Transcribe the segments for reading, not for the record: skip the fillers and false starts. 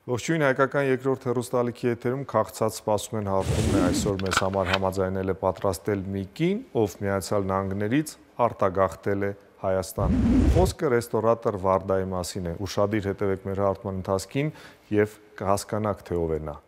Ողջույն հայկական երկրորդ հեռուստալիքի եթերում քաղցած սպասում են հարթումն է այսօր մեզ համար համաձայնել է պատրաստել մի կին, ով Միացյալ Նահանգներից արտագաղթել է Հայաստան։ Խոսքը ռեստորատոր Վարդայի մասին է։ Ուշադիր հետևեք մեր հարթման ընթացքին եւ կհասկանաք, թե ով է նա։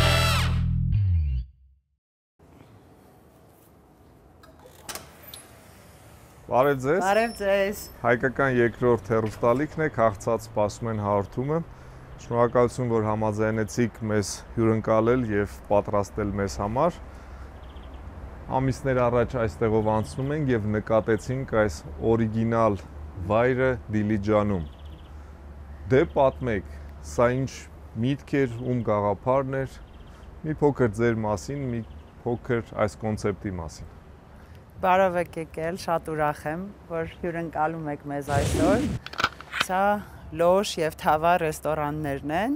Բարև ձեզ։ Բարև ձեզ։ Հայկական երկրորդ հեռուստալիքն է, քաղցած սպասում են հարթումը։ Շնորհակալություն, որ համաձայնեցիք մեզ հյուրընկալել եւ պատրաստել մեզ համար։ Ամիսներ առաջ այստեղով անցնում ենք եւ նկատեցինք այս օրիգինալ վայրը Դիլիջանում։ Դե պատմեք, սա ինչ միտք էր, ում գաղափարն էր, մի փոքր ձեր մասին, մի փոքր այս կոնցեպտի մասին։ Բարև եք եկել, շատ ուրախ եմ, որ հյուրընկալում եք մեզ այսօր։ Սա Լոշ եւ Թավա ռեստորաններն են։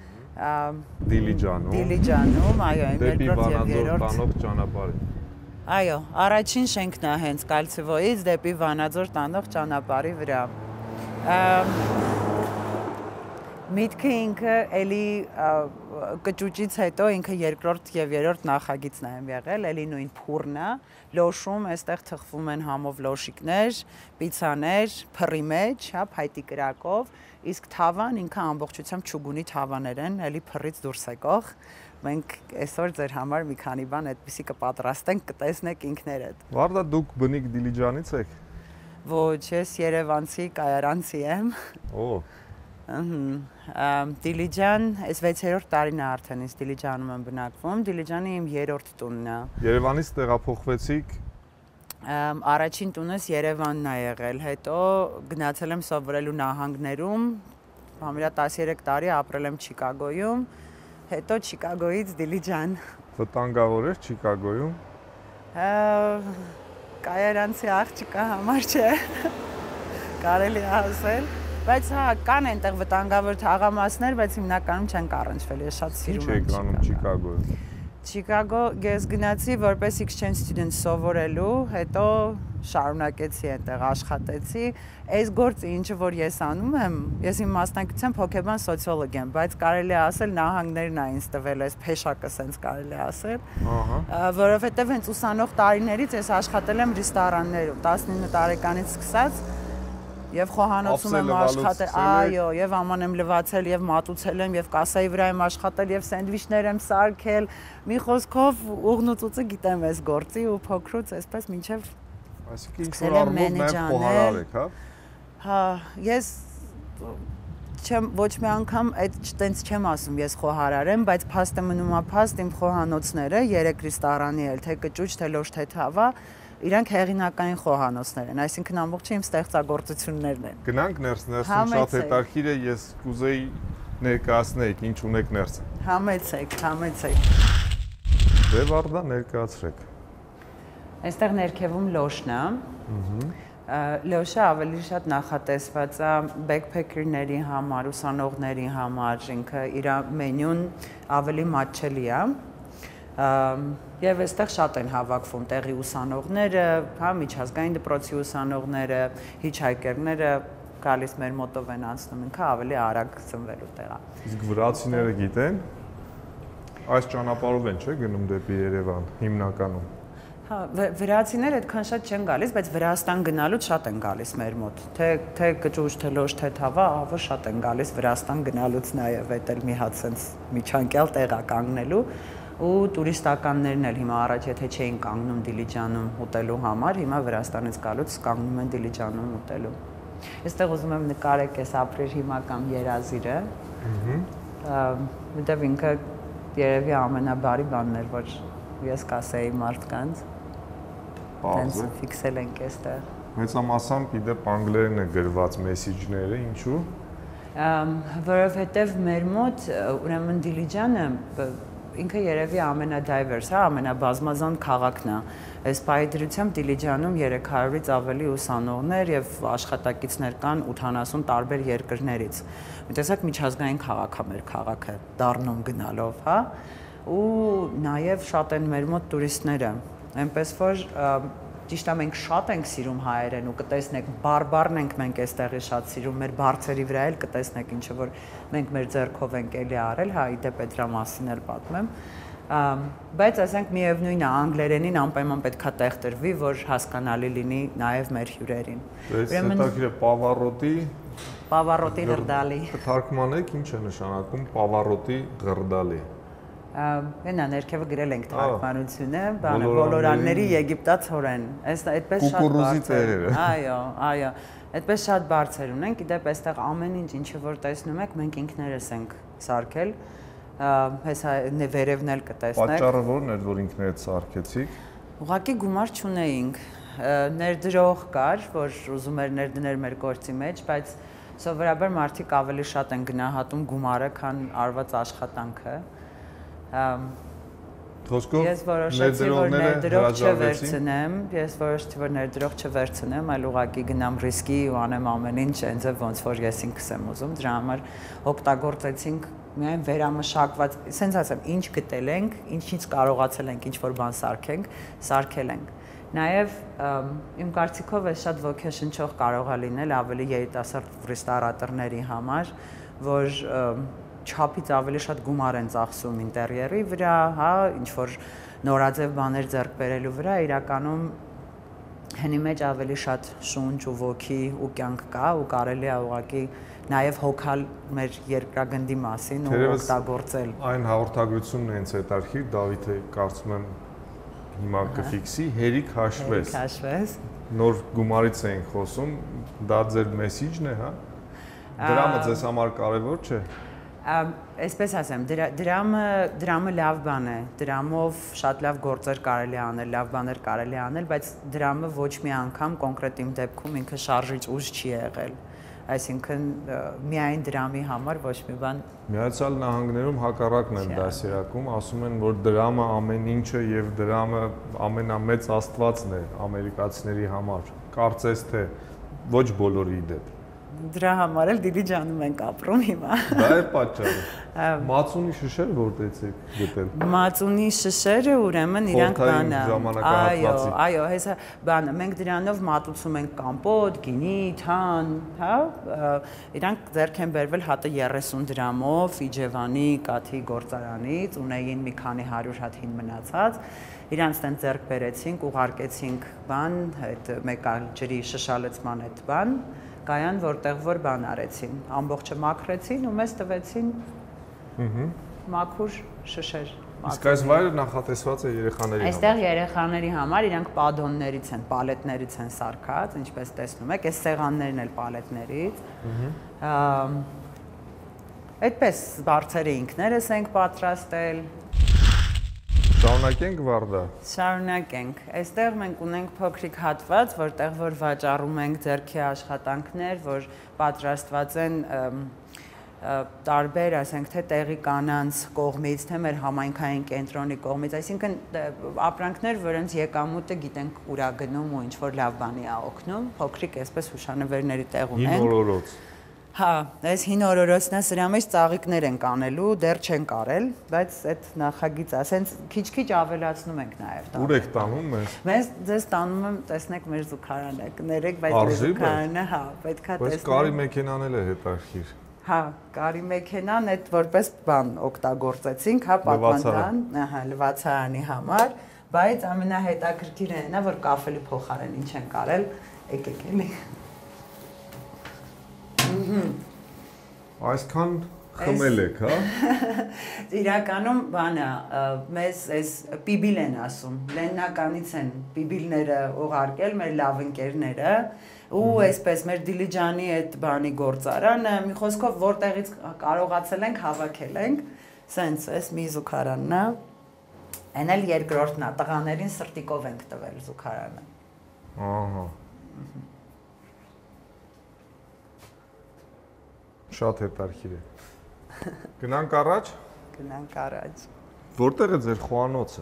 Դիլիջանում, այո, երկրորդ եւ երրորդ տանող ճանապարհը։ Այո, առաջին շենքն է հենց Կալցիվոյից դեպի Վանաձոր տանող ճանապարհի վրա։ Միտքը ինքը էլի կճուճից հետո ինքը երկրորդ եւ երրորդ նախագիծն է եղել, էլի նույն փուռն է, լոշում, այստեղ թխվում են համով լոշիկներ, պիցաներ, փռի մեջ, հա, փայտի կրակով, իսկ թավան ինքը ամբողջությամբ չուգունի թավաներ են, էլի փռից դուրս եկող։ Մենք այսօր ձեր համար մի քանի բան այդպեսի կպատրաստենք, կտեսնեք ինքներդ։ Վարդա, դուք բնիկ Դիլիջանից եք։ Ոչ, ես Երևանցի, Կայարանցի եմ։ Օ։ Դիլիջան, այս 6-րդ տարին է արդեն ես Դիլիջանում եմ բնակվում, Դիլիջանը իմ երրորդ տունն է։ Երևանից տեղափոխվեցիք։ Առաջին տունս Երևանն է եղել, հետո գնացել եմ սովորելու նահանգներում, համարյա 13 տարի ապրել եմ Չիկագոյում, հետո Չիկագոյից Դիլիջան։ Վտանգավոր էր Չիկագոյում։ Կայարանցի աղջկա համար չէ, կարելի է ասել։ Բայց հա, կան այնտեղ վտանգավոր թաղամասներ, բայց հիմնականում չեն առնչվել, ես շատ սիրում եմ Չիկագոյում։ Չիկագո ես գնացի որպես exchange student սովորելու, հետո շարունակեցի այնտեղ աշխատեցի։ Այս գործը ինչը որ ես անում եմ, ես իմ մասնակցությամբ հոգեբան սոցիոլոգ եմ, բայց կարելի է ասել նահանգներն է ինձ տվել այս փեշակը, սենց կարելի է ասել։ Որովհետև հենց ուսանող տարիներից ես աշխատել եմ ռեստորաններում, 19 տարեկանից սկսած Եվ խոհանոցում եմ աշխատել, այո, եւ աման եմ լվացել, եւ մատուցել եմ, եւ կասայի վրա եմ աշխատել, եւ սենդվիչներ եմ սարքել։ Մի խոսքով ուղնուցուցը գիտեմ այս գործի ու փոքրուց այսպես մինչեւ Այսինքն ինչ-որ առումով նաև խոհարար եք, հա։ Հա, ես չեմ ոչ մի անգամ այդ տենց չեմ ասում ես խոհարար եմ, բայց փաստը մնում է փաստ իմ խոհանոցները, 3 ռեստորանի էլ, թե կճուճ, թե լոշ, թե թավա Իրանք հեղինակային խոհանոցներ են, այսինքն ամբողջը իմ ստեղծագործություններն են։ Գնանք ներսում շատ հետաքրքիր է, ես կուզեի ներկայացնեիք, ինչ ունեք ներսը։ Համեցեք։ Դե Վարդա ներկայացրեք։ Այստեղ ներքևում լոշն է։ Լոշը ավելի շատ նախատեսված է բեքփեքերների համար, ուսանողների համար, ինքը իր մենյուն ավելի մատչելի է։ Եվ այստեղ շատ են հավաքվում տեղի ուսանողները, հա, միջազգային դպրոցի ուսանողները, հիչհայկերները գալիս մեր մոտով են անցնում, ինքը ավելի արագ ծնվելու տեղ է։ Իսկ վրացիները գիտեն, այս ճանապարհով են, չէ՞, գնում դեպի Երևան հիմնականում։ Հա, վրացիները այդքան շատ չեն գալիս, բայց Վրաստան գնալուց շատ են գալիս մեր մոտ։ Թե կճուճ, թե լոշ, թե թավա, ահա շատ են գալիս Վրաստան գնալուց նաև այդ էլ մի հատ sense միջանկյալ տեղ է կանգնելու։ Ու տուրիստականներն էլ հիմա առաջ եթե չէին կանգնում Դիլիջանում ուտելու համար, հիմա Վրաստանից գալուց կանգնում են Դիլիջանում ուտելու։ Այստեղ ուզում եմ նկարեք այս ապրեր հիմական երազիրը։ Որտեվ ինքը երևի ամենաբարի բանն էր, որ ես կասեի մարդկանց։ Տենց ֆիքսել ենք այստեղ։ Մեծամասամբ իդեպ անգլերեն է գրված մեսեջները, ինչու։ Որովհետև մեր մոտ ուրեմն Դիլիջանը ինքը երևի ամենադայվերս, հա, ամենաբազմազան քաղաքն է։ Այս պայդրությամբ Դիլիջանում 300-ից ավելի ուսանողներ եւ աշխատակիցներ կան 80 տարբեր երկրներից։ Մտածեք միջազգային քաղաք է մեր քաղաքը, դառնում գնալով, հա։ Ու նաեւ շատ են մեր մոտ տուրիստները։ Այնպես որ ճիշտ է մենք շատ ենք սիրում հայերեն ու կտեսնեք բարբառն ենք մենք այստեղի շատ սիրում, մեր բարձերի վրա էլ կտեսնեք ինչը որ մենք մեր ձեռքով ենք էլի արել, հա, իդեպ է դրա մասին էլ պատմեմ։ Բայց ասենք միևնույն է անգլերենին անպայման պետքա տեղ տրվի, որ հասկանալի լինի նաև մեր հյուրերին։ Հետաքրքիր է Պավարոտի ղրդալի։ Թարգմանեք ինչ է նշանակում պավարոտի ղրդալի։ Այնա ներքևը գրել ենք թարգմանությունը, բանը բոլորանների եգիպտացորեն։ Այդպես շատ բարձր։ Այո, այդպես շատ բարձր ունենք, իդեպ այստեղ ամեն ինչը որ տեսնում եք, մենք ինքներս ենք սարքել, հեսա վերևն էլ կտեսնեք։ Պատճառը ո՞րն էր, որ ինքներդ սարքեցիք։ Ուղղակի գումար չունեինք։ Ներդրող կար, որ ուզում էր ներդնել մեր գործի մեջ, բայց սովորաբար մարդիկ ավելի շատ են գնահատում գումարը, քան արված աշխատանքը։ Ես որոշեցի, որ ներդրող չվերցնեմ, այլ ուղղակի գնամ ռիսկի ու անեմ ամեն ինչ այնձ ոնց որ ես ինքս եմ ուզում, դրա համար օգտագործեցինք միայն վերամշակված, ասենց ասեմ, ինչ գտել ենք, ինչից կարողացել ենք ինչ-որ բան սարքել ենք։ Նաև իմ կարծիքով է շատ ոգեշնչող կարող է լինել ավելի երիտասարդ ռեստորատորների համար, որ չափից ավելի շատ գումար են ծախսում ինտերիերի վրա, հա, ինչ-որ նորաձև բաներ ձեռք բերելու վրա, իրականում հենի մեջ ավելի շատ շունչ ու ոգի ու կյանք կա ու կարելի է ուղղակի նաև հոգալ մեր երկրագնդի մասին ու օգտագործել։ Այն հաղորդագրությունն է հենց հետարքիր, Դավիթը կարծում եմ հիմա կֆիքսի, հերիք հաշվես։ Նոր գումարից էինք խոսում, դա ձեր մեսիջն է, հա։ Դրամը ձեզ համար կարևոր չէ։ Այսպես ասեմ, դրամը լավ բան է, դրամով շատ լավ գործեր կարելի անել, լավ բաներ կարելի անել, բայց դրամը ոչ մի անգամ կոնկրետ իմ դեպքում ինքը շարժիչ ուժ չի եղել, այսինքն միայն դրամի համար ոչ մի բան։ Միացյալ Նահանգներում հակառակն են դասերակում, ասում են, որ դրամը ամեն ինչը եւ դրամը ամենամեծ աստվածն է ամերիկացիների համար, կարծես թե ոչ բոլորի դեպ։ Դրա համար էլ Դիլիջանում ենք ապրում հիմա։ Դա է պատճառը։ Մածունի շշերը որտեղից եք գտել։ Մածունի շշերը ուրեմն իրանք բանը։ Այո, հեսա բանը, մենք դրանով մատուցում ենք կամպոտ, գինի, թան, հա, իրանք ձեռք են բերվել հատը 30 դրամով Իջևանի Կաթի գործարանից, ունեին մի քանի 100 հատ հին մնացած։ Իրանց տեն ձեռք բերեցինք, ուղարկեցինք բան, այդ մեկ այլ ջրի շշալեցման այդ բան կայան, որտեղ որ բան արեցին, ամբողջը մաքրեցին ու մեզ տվեցին մաքուր շշեր։ Իսկ այս վայրը նախատեսված է երեխաների համար։ Այստեղ երեխաների համար իրանք պադոններից են, պալետներից են սարքած, ինչպես տեսնում եք, այս սեղաններն էլ պալետներից։ Այդպես բարձերը ինքներս ենք պատրաստել։ Շարունակենք Վարդա։ Շարունակենք։ Այստեղ մենք ունենք փոքրիկ հատված, որտեղ որ վաճառում ենք ձեռքի աշխատանքներ, որ պատրաստված են տարբեր, ասենք թե տեղի կանանց կողմից, թե մեր համայնքային կենտրոնի կողմից, այսինքն ապրանքներ, որոնց եկամուտը գիտենք ուրա գնում ու ինչ որ լավ բանի է օգնում, փոքրիկ այսպես հուշանվերների տեղ ունենք։ Հին օրորոց։ Հա, այս հին օրորոցն է, սրա մեջ ծաղիկներ ենք անելու, դեռ չենք արել, բայց այդ նախագիծը, ասենց քիչ-քիչ ավելացնում ենք նաև տանում։ Ուր եք տանում մեզ։ Մեզ ձեզ տանում եմ, տեսնեք մեր զուգարանը, կներեք, բայց մեր զուգարանը, հա, պետքա տեսնեք։ Բայց կարի մեքենան էլ է հետարքիր։ Հա, կարի մեքենան այդ որպես բան օգտագործեցինք, հա, պատմական, ահա, լվացարանի համար, բայց ամենահետաքրքիրն է նա, որ կաֆելի փոխարեն ինչ ենք արել, եկեք էլի։ Այսքան խմել եք, հա։ Իրականում բանը, մեզ այս պիբիլ են ասում, լեննականից են պիբիլները ուղարկել մեր լավ ընկերները, ու այսպես մեր Դիլիջանի այդ բանի գործարանը, մի խոսքով որտեղից կարողացել ենք հավաքել ենք, սենց այս մի զուգարանն է, այն էլ երկրորդն է, տղաներին սրտիկով ենք տվել զուգարանը։ Ահա։ Շատ հետարքիր է։ Գնանք առաջ։ Գնանք առաջ։ Որտեղ է ձեր խոհանոցը։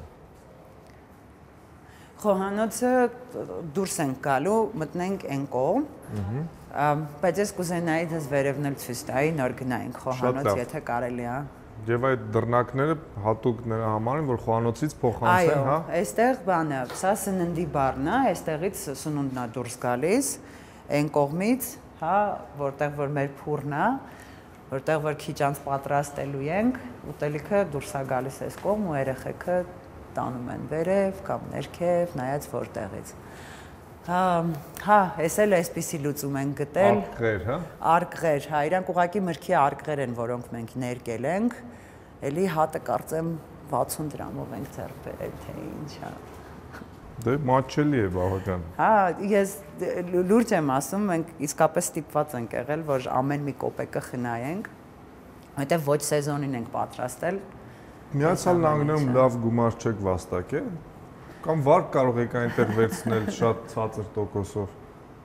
Խոհանոցը դուրս ենք գալու, մտնենք այն կողմ։ Բայց ես կուզենայի դες վերևն էլ ցույց տայի, նոր գնայինք խոհանոց, եթե կարելի է։ Եվ այդ դռնակները հատուկ նրա համար են, որ խոհանոցից փոխանցեն, հա։ Այո, այստեղ բանը, սա սննդի բառն է, այստեղից սնունդն է դուրս գալիս, այն կողմից, հա, որտեղ որ մեր փուրն է, որտեղ որ քիչ անց պատրաստելու ենք, ուտելիքը դուրս է գալիս այս կողմ ու երեխեքը տանում են վերև կամ ներքև, նայած որտեղից։ Հա, էս էլ այսպիսի լուծում են գտել։ Արկղեր, հա։ Արկղեր, հա, իրանք ուղղակի մրգի արկղեր են, որոնք մենք ներկել ենք։ Էլի հատը կարծեմ 60 դրամով ենք ձեռք բերել, թե ինչ է։ Դե մատչելի է բավական։ Հա, ես լուրջ եմ ասում, մենք իսկապես ստիպված ենք եղել, որ ամեն մի կոպեկը խնայենք, որտեղ ոչ սեզոնին ենք պատրաստել։ Միացյալ Նահանգներում լավ գումար չեք վաստակել, կամ վարկ կարող եք այնտեղ վերցնել շատ ցածր տոկոսով։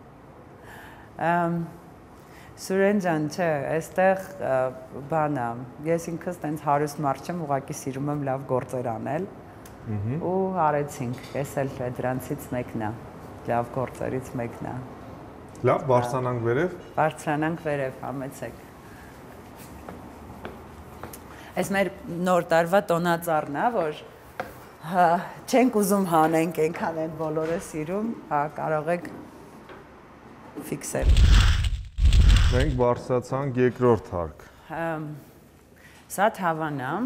Սուրեն ջան, չէ, այստեղ բան է, ես ինքս տենց հարուստ մարդ չեմ, ուղղակի սիրում եմ լավ գործեր անել։ Ու արեցինք, ես էլ դրանցից մեկն է, լավ գործերից մեկն է։ Լավ, բարձրանանք վերև։ Բարձրանանք վերև, համեցեք։ Այս մեր նոր տարվա տոնածառն է, որ չենք ուզում հանենք, այնքան են բոլորը սիրում, հա, կարող եք ֆիքսել։ Մենք բարձրացանք երկրորդ հարկ։ Սա թավան է։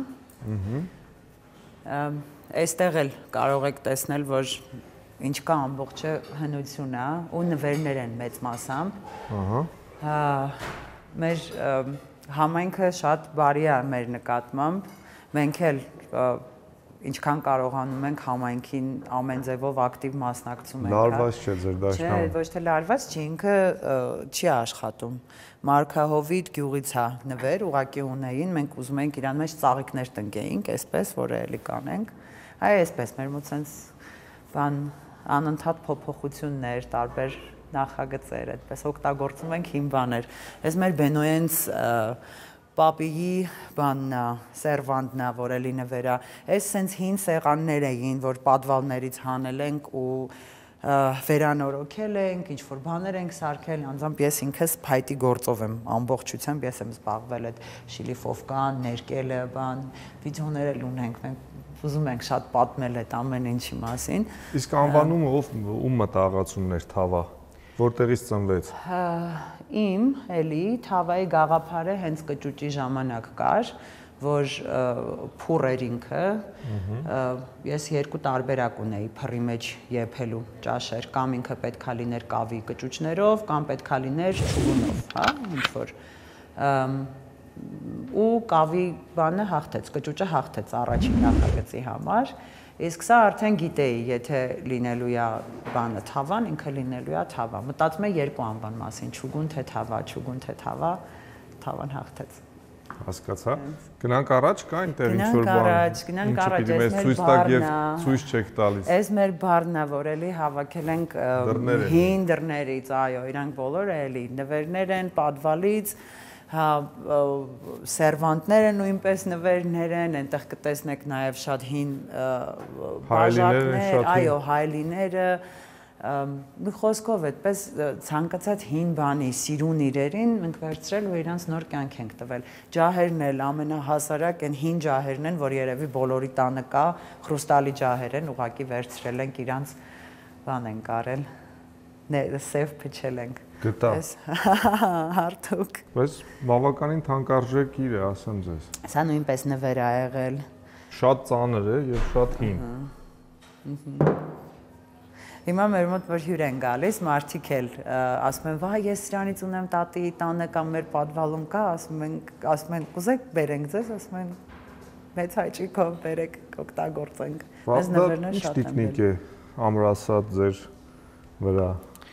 Այստեղ էլ կարող եք տեսնել, որ ինչ կա ամբողջը հնություն է ու նվերներ են մեծ մասամբ։ Մեր համայնքը շատ բարի է մեր նկատմամբ։ Մենք էլ ինչքան կարողանում ենք համայնքին ամեն ձևով ակտիվ մասնակցում ենք։ Լարված չէ ձեր դաշնակը։ Չէ, ոչ թե լարված չի, ինքը չի աշխատում։ Մարգահովիտ գյուղից է նվեր, ուղակի ունեին, մենք ուզում ենք իրան մեջ ծաղիկներ տնկեինք, այսպես, որ էլի կանենք։ Այ այսպես, մեր մոտ sense բան անընդհատ փոփոխություններ, տարբեր նախագծեր, այդպես օգտագործում ենք հին բաներ։ Այս մեր Բենոյենց Պապիի բանն է, սերվանտն է, որ էլի նվերա։ Այս սենց հին սեղաններ էին, որ պատվալներից հանել ենք ու վերանորոգել ենք, ինչ-որ բաներ ենք սարքել, անձամբ ես ինքս փայտի գործով եմ, ամբողջությամբ ես եմ զբաղվել այդ շիլիֆովկան, ներկելը, բան, վիդեոներ էլ ունենք, մենք ուզում ենք շատ պատմել այդ ամեն ինչի մասին։ Իսկ անվանումը ում մտահղացումն էր թավա, որտեղից ծնվեց։ Իմ էլի թավայի գաղափարը հենց կճուճի ժամանակ կար, որ փուռ էր ինքը, ես երկու տարբերակ ունեի փռի մեջ եփելու ճաշեր, կամ ինքը պետքա լիներ կավի կճուճներով, կամ պետքա լիներ չուգունով, հա, ինչ որ ու կավի բանը հաղթեց, կճուճը հաղթեց առաջին նախագծի համար, իսկ սա արդեն գիտեի, եթե լինելու է բանը թավան, ինքը լինելու է թավա։ Մտածում եմ երկու անվան մասին, չուգուն թե թավա, չուգուն թե թավա, թավան հաղթեց։ Հասկացա։ Գնանք առաջ, կա այնտեղ ինչ-որ բան։ Գնանք առաջ, այս մեր բառն է։ Ցույց չեք տալիս։ Այս մեր բառն է, որ էլի հավաքել ենք հին դռներից, այո, իրանք բոլորը էլի նվերներ են, պատվալից, հա սերվանտները նույնպես նվերներ են, այնտեղ կտեսնեք նաև շատ հին բաժակներ, այո, հայլիները, մի խոսքով այդպես ցանկացած հին բանի սիրուն իրերին մենք վերցրել ու իրանց նոր կյանք ենք տվել։ Ջահերն էլ ամենահասարակ են հին ջահերն են, որ երևի բոլորի տանը կա, խրուստալի ջահեր են, ուղղակի վերցրել ենք իրանց բան ենք արել, սև փչել ենք։ Գտա։ Հարթուկ։ Բայց բավականին թանկարժեք իր է, ասեմ ձեզ։ Սա նույնպես նվեր է եղել։ Շատ ծանր է եւ շատ հին։ Հիմա մեր մոտ որ հյուր են գալիս, մարդիկ էլ ասում են, վայ, ես սրանից ունեմ տատի տանը կամ մեր պատվալում կա, ասում են, կուզեք բերենք ձեզ, ասում են, մեծ հաճույքով բերեք, օգտագործենք։ Այս նվերները շատ են։ Տեխնիկ է ամրացած ձեր վրա։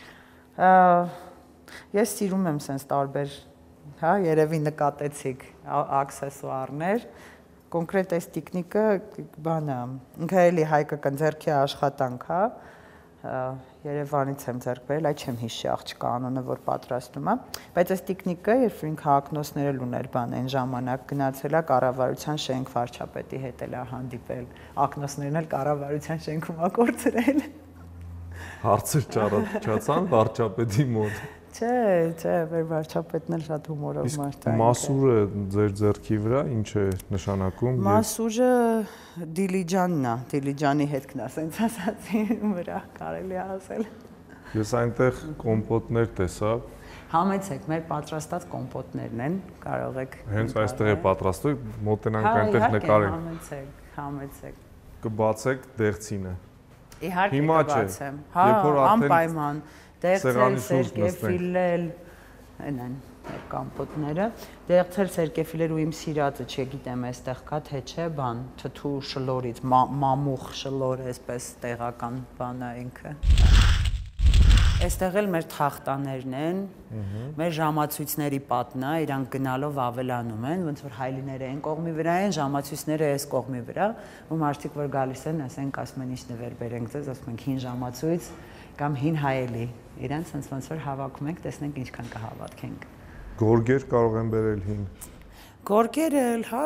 Ես սիրում եմ sense տարբեր, հա, երևի նկատեցիք աքսեսուարներ, կոնկրետ այս տեխնիկը բանը, ինքը էլի հայկական ձեռքի աշխատանք, հա, Երևանից եմ ձեռք բերել, այ չեմ հիշի աղջկա անունը, որ պատրաստում է, բայց այս տեխնիկը, երբ ինքը ակնոցներ էլ ուներ բան, այն ժամանակ գնացել է կառավարության շենք վարչապետի հետ էլ հանդիպել, ակնոցներն էլ կառավարության շենքում ակորցրել։ Հարցեր չառաջացան վարչապետի մոտ։ Չէ, մեր վարչապետն էլ շատ հումորով մարդ է։ Մասուրը ձեր ձեռքի վրա ինչ է նշանակում։ Մասուրը Դիլիջանն է, Դիլիջանի հետքն է, ասենց ասացի վրա կարելի է ասել։ Ես այնտեղ կոմպոտներ տեսա։ Համեցեք, մեր պատրաստած կոմպոտներն են, կարող եք։ Հենց այստեղ է պատրաստում, մոտենանք այնտեղ նկարենք։ Համեցեք։ Կբացեք դեղցինը։ Իհարկե կբացեմ։ Հա, անպայման։ Դեղցել, սերկեֆիլել, այնն մեր կոմպոտները, դեղցել, սերկեֆիլել ու իմ սիրածը, չգիտեմ, այստեղ կա թե չէ, բան, թթու շլորից, մամուխ շլոր, այսպես տեղական բան է ինքը։ Այստեղ էլ մեր թախտաներն են, մեր ժամացույցների պատն է, իրանք գնալով ավելանում են, ոնց որ հայլիները այն կողմի վրա են, ժամացույցները այս կողմի վրա, ու մարդիկ որ գալիս են, ասենք ասում են ինչ նվեր բերենք ձեզ, ասում ենք հին ժամացույց կամ հին հայելի, իրենց ոնց որ հավաքում ենք, տեսնենք ինչքան կհավատքենք։ Գորգեր կարող են բերել հին։ Գորգերը էլ, հա։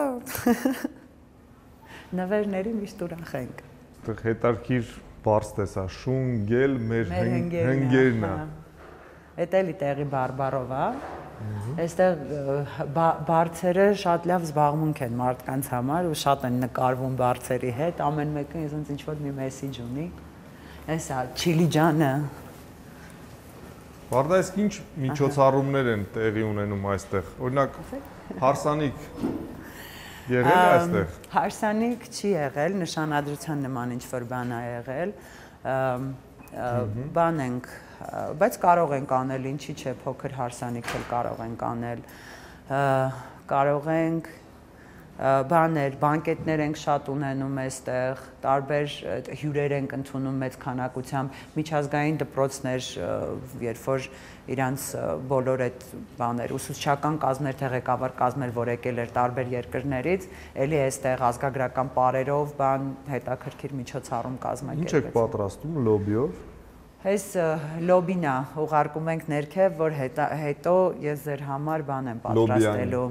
Նվերների միշտ ուրախ ենք։ Այդտեղ հետարքիր բարձ տեսա, շունգել մեր հնգերն է։ Էդ էլի տեղի բարբարով է։ Այստեղ բարձերը շատ լավ զբաղմունք են մարդկանց համար ու շատ են նկարվում բարձերի հետ, ամեն մեկը ինձ ինչ որ մի մեսիջ ունի։ Էսա չիլի ջանը։ Վարդա, իսկ ինչ միջոցառումներ են տեղի ունենում այստեղ։ Օրինակ հարսանիք եղել է այստեղ։ Հարսանիք չի եղել, նշանադրության նման ինչ-որ բան է եղել։ Բան ենք, բայց կարող ենք անել, ինչի՞ չէ, փոքր հարսանիք էլ կարող ենք անել։ Կարող ենք բաներ, բանկետներ ենք շատ ունենում այստեղ, տարբեր հյուրեր ենք ընդունում մեծ քանակությամբ, միջազգային դպրոցներ, երբ որ իրանց բոլոր այդ բաներ, ուսուցչական կազմեր, ղեկավար կազմեր, որ եկել էր տարբեր երկրներից, էլի այստեղ ազգագրական պարերով, բան հետաքրքիր միջոցառում կազմակերպեցին։ Ինչ եք պատրաստում լոբիով։ Այս լոբին է, ուղարկում ենք ներքև, որ հետո ես ձեր համար բան եմ պատրաստելու։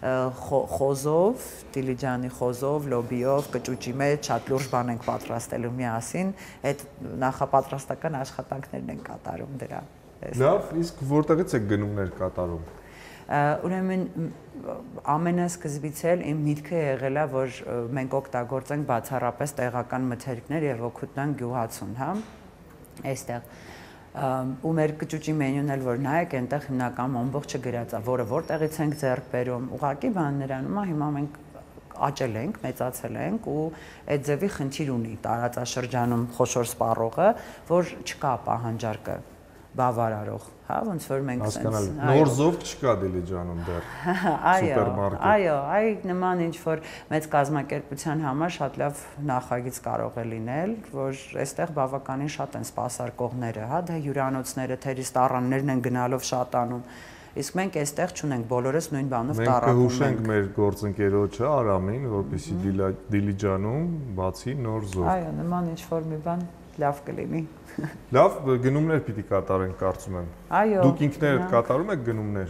Խոզով, Դիլիջանի խոզով, լոբիով, կճուճի մեջ շատ լուրջ բան ենք պատրաստելու միասին, այդ նախապատրաստական աշխատանքներն են կատարում դրա։ Լավ, իսկ որտեղից եք գնումներ կատարում։ Ուրեմն ամենասկզբից էլ իմ միտքը եղել է, որ մենք օգտագործենք բացառապես տեղական մթերքներ եւ օգուտնանք գյուղացուն, հա։ Այստեղ ու մեր կճուճի մենյուն էլ որ նայեք, այնտեղ հիմնական ամբողջը գրած է, որը որտեղից ենք ձեռք բերում։ Ուղղակի բան նրանում է, հիմա մենք աճել ենք, մեծացել ենք ու այդ ձևի խնդիր ունի տարածաշրջանում խոշոր սպառողը, որ չկա պահանջարկը բավարարող, հա, ոնց որ մենք հասկանալի։ Նոր զով չկա Դիլիջանում դեռ սուպերմարկետ։ Այո, նման ինչ որ մեծ կազմակերպության համար շատ լավ նախագիծ կարող է լինել, որ այստեղ բավականին շատ են սպասարկողները, հա, դա հյուրանոցները, թե ռեստորաններն են գնալով շատանում։ Իսկ մենք այստեղ չունենք, բոլորս նույն բանով տարապում ենք։ Մենք կհուշենք մեր գործընկերոջը Արամին, որպեսզի Դիլիջանում բացի նոր զով։ Այո, նման ինչ որ մի բան լավ կլինի։ Լավ, գնումներ պիտի կատարենք, կարծում եմ։ Այո։ Դուք ինքներդ կատարում եք գնումներ։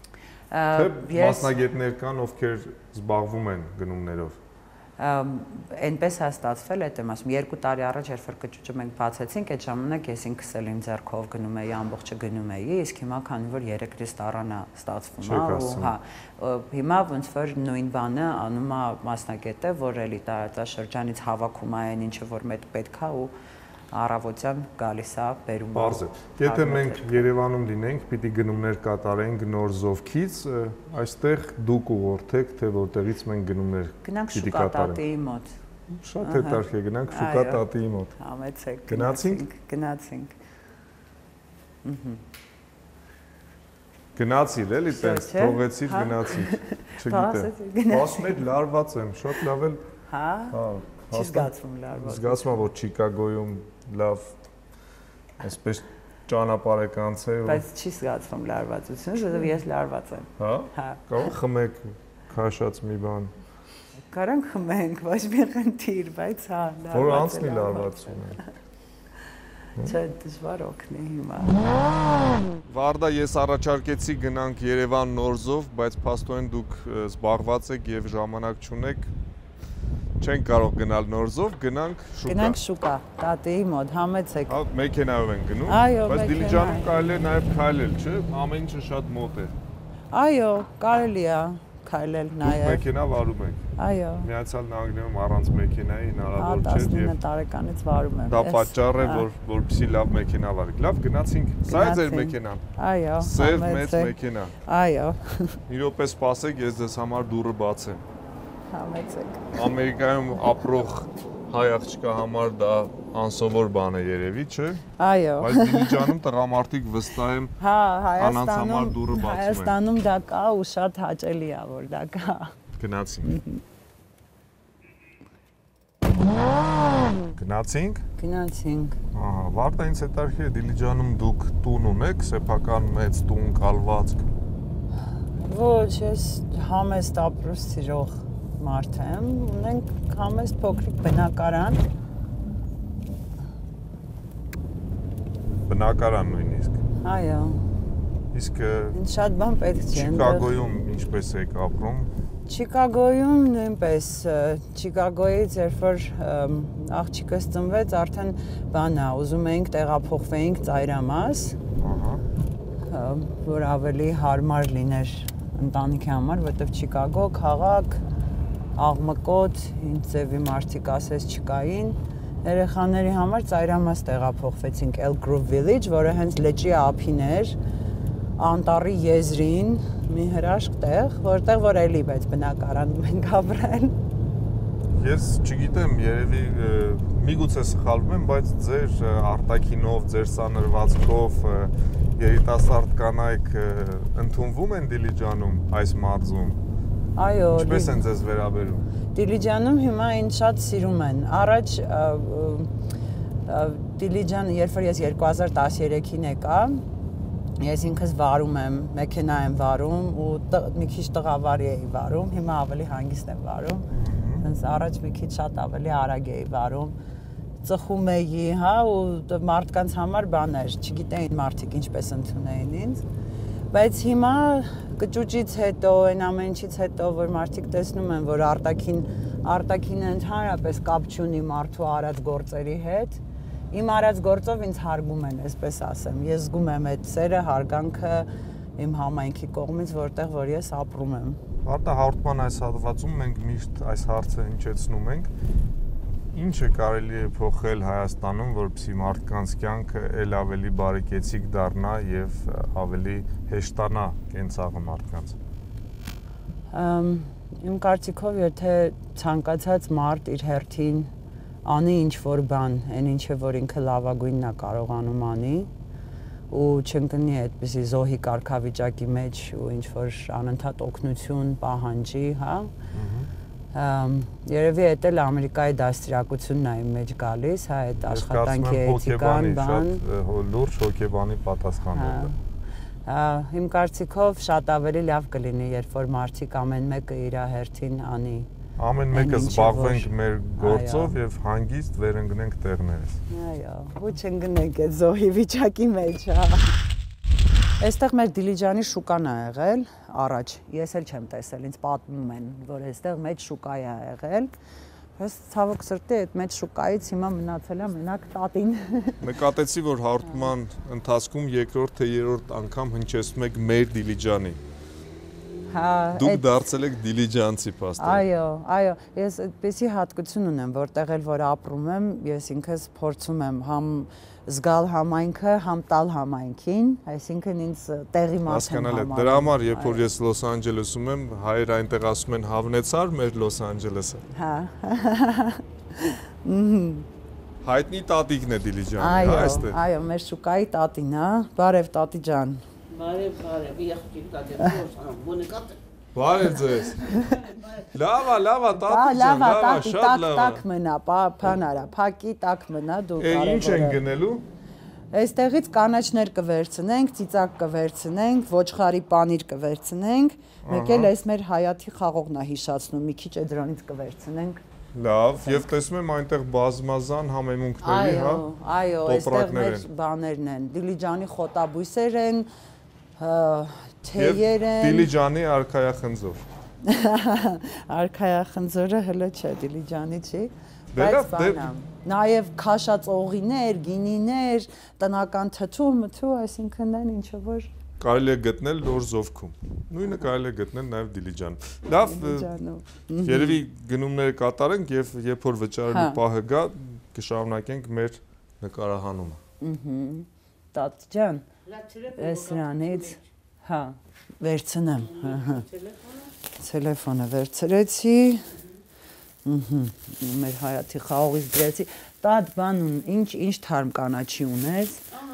Թե մասնագետներ կան, ովքեր զբաղվում են գնումներով։ Այնպես է ստացվել, այդ եմ ասում, 2 տարի առաջ երբ որ կճուճը մենք բացեցինք, այդ ժամանակ ես ինքս էլ իմ ձեռքով գնում էի, ամբողջը գնում էի, իսկ հիմա քանի որ 3 ռեստորան է ստացվում, ու հա, հիմա ոնց որ նույն բանը անում է մասնագետը, որ էլի տարածաշրջանից հավաքում է այն ինչը որ պետք է ու առավոտյան գալիս է բերում։ Բարձ է։ Եթե մենք Երևանում լինենք, պիտի գնումներ կատարենք նոր զովքից, այստեղ դուք ուղղորդեք, թե որտեղից մենք գնումներ պիտի կատարենք։ Գնանք շուկա տատիի մոտ։ Շատ հետաքրքիր, գնանք շուկա տատիի մոտ։ Համեցեք։ Գնացինք։ Գնացինք։ Գնացիր էլի, տենց թողեցիր, գնացիր։ Չգիտեմ։ Ասում եք լարված եմ, շատ լավ էլ։ Հա։ Չի զգացվում լարված։ Զգացում եմ, որ Չիկագոյում լավ այսպես ճանապարհ եք անցել։ Բայց չի զգացվում լարվածությունը, որովհետև ես լարված եմ։ Հա։ Հա։ Կարող խմեք քաշած մի բան։ Կարանք խմենք, ոչ մի խնդիր, բայց հա, լարված։ Որ անցնի լարվածությունը։ Չէ, դժվար օգնի հիմա։ Վարդա, ես առաջարկեցի գնանք Երևան նոր զով, բայց փաստորեն դուք զբաղված եք եւ ժամանակ չունեք։ Չենք կարող գնալ նորզով, գնանք շուկա։ Գնանք շուկա, տատիի մոտ, համեցեք։ Հա, մեքենայով են գնում, Այո, բայց Դիլիջանում կարելի է նաև քայլել, չէ՞, ամեն ինչը շատ մոտ է։ Այո, կարելի է քայլել Դուք նաև։ մեքենա վարում եք։ Այո։ Միացյալ Նահանգներում առանց մեքենայի հնարավոր չէ 19 տարեկանից վարում եմ։ դա պատճառ է, որպեսզի լավ մեքենա վարեք։ Լավ, գնացինք։ Սա է ձեր մեքենան։ Այո, Սև մեծ մեքենա։ Այո։ Մի րոպե սպասեք, ես ձեզ համար դուռը բացեմ։ Համեցեք։ Ամերիկայում ապրող հայ աղջկա համար դա անսովոր բան է երևի, չէ՞։ Այո։ Բայց Դիլիջանում տղամարդիկ վստահ եմ Հա, անանց համար դուռը բացում են։ Հայաստանում դա կա ու շատ հաճելի է, որ դա կա։ Գնացինք։ Գնացինք։ Գնացինք։ Ահա, Վարդա ինձ հետաքրքիր է Դիլիջանում դուք տուն ունեք, սեփական մեծ տուն, կալվածք։ Ոչ, ես համեստ ապրուց սիրող մարդ եմ, ունենք համեստ փոքրիկ բնակարան։ Բնակարան նույնիսկ։ Այո։ Իսկ Ինձ շատ բան պետք չէ։ Չիկագոյում ինչպես եք ապրում։ Չիկագոյում նույնպես, Չիկագոյից երբ որ աղջիկս ծնվեց, արդեն բան է, ուզում էինք տեղափոխվեինք Ծայրամաս, որ ավելի հարմար լիներ ընտանիքի համար, որտեղ Չիկագո քաղաք, աղմկոտ, ինչ ձևի մարդիկ ասես չկային, երեխաների համար Ծայրամաս տեղափոխվեցինք Elk Grove Village, որը հենց լճի ափին էր, Անտառի եզրին, մի հրաշք տեղ, որտեղ որ էլի բայց բնակարանում ենք ապրել։ Ես չգիտեմ, երևի միգուցե սխալվում եմ, բայց ձեր արտաքինով, ձեր սանրվածքով երիտասարդ կանայք ընդունվում են Դիլիջանում այս մարզում։ Այո, Ինչպես են ձեզ վերաբերում։ Դիլիջանում հիմա ինձ շատ սիրում են։ Առաջ Դիլիջանը, երբ որ ես 2013-ին եկա, ես ինքս վարում եմ, մեքենա եմ վարում ու մի քիչ տղավարի էի վարում, հիմա ավելի հանգիստ եմ վարում։ Հենց առաջ մի քիչ շատ ավելի արագ էի վարում, ծխում էի, հա, ու մարդկանց համար բան էր, չգիտեին մարդիկ ինչպես ընդունեին ինձ։ Բայց հիմա կճուճից հետո, այն ամեն ինչից հետո, որ մարդիկ տեսնում են, որ արտաքինը ընդհանրապես կապ չունի մարդու արած գործերի հետ, իմ արած գործով ինձ հարգում են, այսպես ասեմ։ Ես զգում եմ այդ սերը, հարգանքը իմ համայնքի կողմից, որտեղ որ ես ապրում եմ։ Վարդա, հաղորդման այս հատվածում մենք միշտ այս հարցը հնչեցնում ենք։ Ինչ է կարելի է փոխել Հայաստանում, որպեսզի մարդկանց կյանքը ել ավելի բարեկեցիկ դառնա եւ ավելի հեշտանա կենցաղը մարդկանց։ Իմ կարծիքով, եթե ցանկացած մարդ իր հերթին անի ինչ-որ բան, այն ինչը որ ինքը լավագույնն է կարողանում անի ու չընկնի այդպիսի զոհի կարգավիճակի մեջ ու ինչ-որ անընդհատ օգնություն պահանջի, հա։ Երևի էդ էլ Ամերիկայի դաստիարակությունն է իմ մեջ գալիս, հա, այդ աշխատանքի էթիկան, բան։ Շատ լուրջ հոգեբանի պատասխան է դա։ Իմ կարծիքով շատ ավելի լավ կլինի, երբ որ մարդիկ ամեն մեկը իր հերթին անի։ Ամեն մեկը զբաղվենք մեր գործով եւ հանգիստ վերընկնենք տեղներս։ Այո, ու չընկնենք այդ զոհի վիճակի մեջ, հա։ Այստեղ մեր Դիլիջանի շուկան է եղել առաջ, ես էլ չեմ տեսել, ինձ պատմում են, որ այստեղ մեծ շուկա է եղել, բայց ցավոք սրտի այդ մեծ շուկայից հիմա մնացել է մենակ տատին։ Նկատեցի, որ հաղորդման ընթացքում երկրորդ թե երրորդ անգամ հնչեցնում եք մեր Դիլիջանի։ Հա, Դուք դարձել եք դիլիջանցի փաստորեն։ Այո, ես այդպիսի հատկություն ունեմ, որտեղ էլ որ ապրում եմ, ես ինքս փորձում եմ համ զգալ համայնքը, համ տալ համայնքին, այսինքն ինձ տեղի մաս եմ համարում։ Դրա համար, երբ որ ես Լոս Անջելեսում եմ, հայեր այնտեղ ասում են հավնեցար մեր Լոս Անջելեսը։ Հա։ Հայտնի տատիկն է Դիլիջանի, հա, այստեղ։ Այո, մեր շուկայի տատին, հա։ Բարև տատի ջան։ Բարև, եղջիկ տատի, բոնեկատ։ Բարև ձեզ։ Լավա, տատի ջան, լավա, շատ լավա։ Տակ մնա, փանարա, փակի տակ մնա դու կարևորը։ Ինչ են գնելու։ Այստեղից կանաչներ կվերցնենք, ծիծակ կվերցնենք, ոչխարի պանիր կվերցնենք, մեկ էլ այս մեր հայաթի խաղողն է հիշացնում, մի քիչ է դրանից կվերցնենք։ Լավ, եւ տեսնում եմ այնտեղ բազմազան համեմունքների, հա։ Այո, այստեղ մեր բաներն են, Դիլիջանի խոտաբույսեր են, թեյեր են։ Դիլիջանի արքայախնձոր։ Արքայախնձորը հələ չէ, Դիլիջանի չի։ Դեռ Նաև քաշած օղիներ, գինիներ, տնական թթու, այսինքն այն ինչը որ կարելի է գտնել նոր Զովքում։ Նույնը կարելի է գտնել նաև Դիլիջանում։ Լավ, երևի գնումները կատարենք եւ երբ որ վճարելու պահը գա, կշարունակենք մեր նկարահանումը։ Տատ ջան, սրանից, հա, վերցնեմ, Տելեֆոնը վերցրեցի, մեր հայացի խաղողից դրեցի, տատ բան ինչ թարմ կանաչի ունես։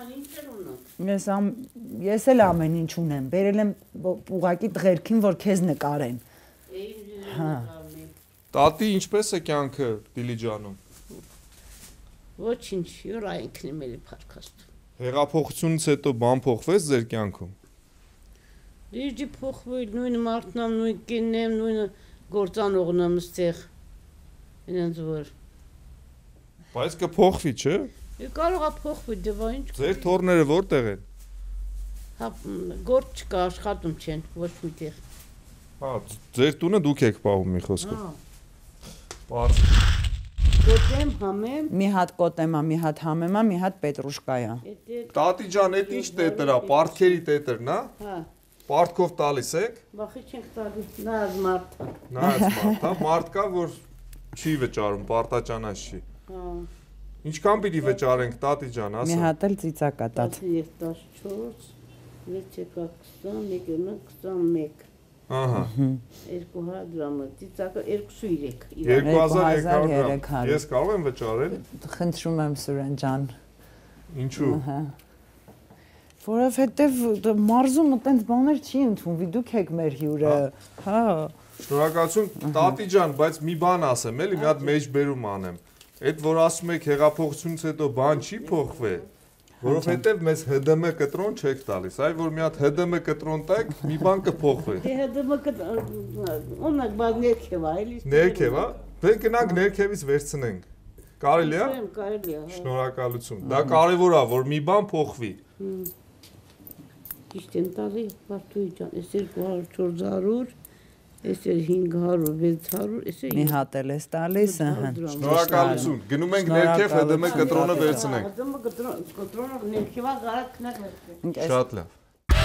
Ես էլ ամեն ինչ ունեմ, բերել եմ ուղղակի տղերքին, որ քեզ նկարեն։ Տատի ինչպես է կյանքը Դիլիջանում։ Ոչինչ, յուր այնքն եմ էլի փառքաստ։ Հեղափոխությունից հետո բան փոխվեց ձեր կյանքում։ Դիջի փոխվել նույն մարդն եմ, նույն կինն եմ, նույն գործանողն եմ ստեղ։ Ինձ որ։ Բայց կփոխվի, չէ։ Կարող է փոխվել, դե բա ինչ։ Ձեր թորները որտեղ են։ Հա, գործ չկա, աշխատում չեն, ոչ միտեղ։ Հա, ձեր տունը դուք եք պահում մի խոսքով։ Պարզ։ Կոտեմ, համեմ։ Մի հատ կոտեմա, մի հատ համեմա, մի հատ պետրուշկայա։ Տատի ջան, այդ ինչ տետր է, պարտքերի տետերն է։ Հա։ Պարտքով տալիս եք։ Բախի չենք տալիս, նայած մարդ։ Նայած մարդ, հա, մարդ կա, որ չի վճարում, պարտաճանաչ չի։ Հա։ Ինչքան պիտի վճարենք, տատի ջան, ասա։ Մի հատ էլ ծիծակա տատ։ 14, 621, Ահա։ 200 դրամ, ծիծակը 203։ 2300 դրամ։ Ես կարող եմ վճարել։ Խնդրում եմ Սուրեն ջան։ Ինչու։ Որովհետև մարզում այտենց բաներ չի ընդունվի, դուք եք մեր հյուրը։ Հա։ Շնորհակալություն, տատի ջան, բայց մի բան ասեմ, էլի մի հատ մեջբերում անեմ։ Այդ որ ասում եք հեղափոխությունից հետո բան չի փոխվել, որովհետև մեզ ՀԴՄ կտրոն չեք տալիս, այ որ մի հատ ՀԴՄ կտրոն տակ, մի բան կփոխվի։ Դե ՀԴՄ ունակ բան ներքև է, էլի։ Ներքև, հա։ Մենք գնանք ներքևից վերցնենք։ Կարելի է։ Կարելի է։ Շնորհակալություն։ Դա կարևոր է, որ մի բան փոխվի։ Ճիշտ եմ տալի, Վարդուհի ջան, այս 200, 400, այս 500, 600, այս Մի հատ էլ ես տալիս, Շնորհակալություն։ Գնում ենք ներքև ՀԴՄ կտրոնը վերցնենք։ ՀԴՄ կտրոնը ներքև է, գարակ քնակ։ Շատ լավ։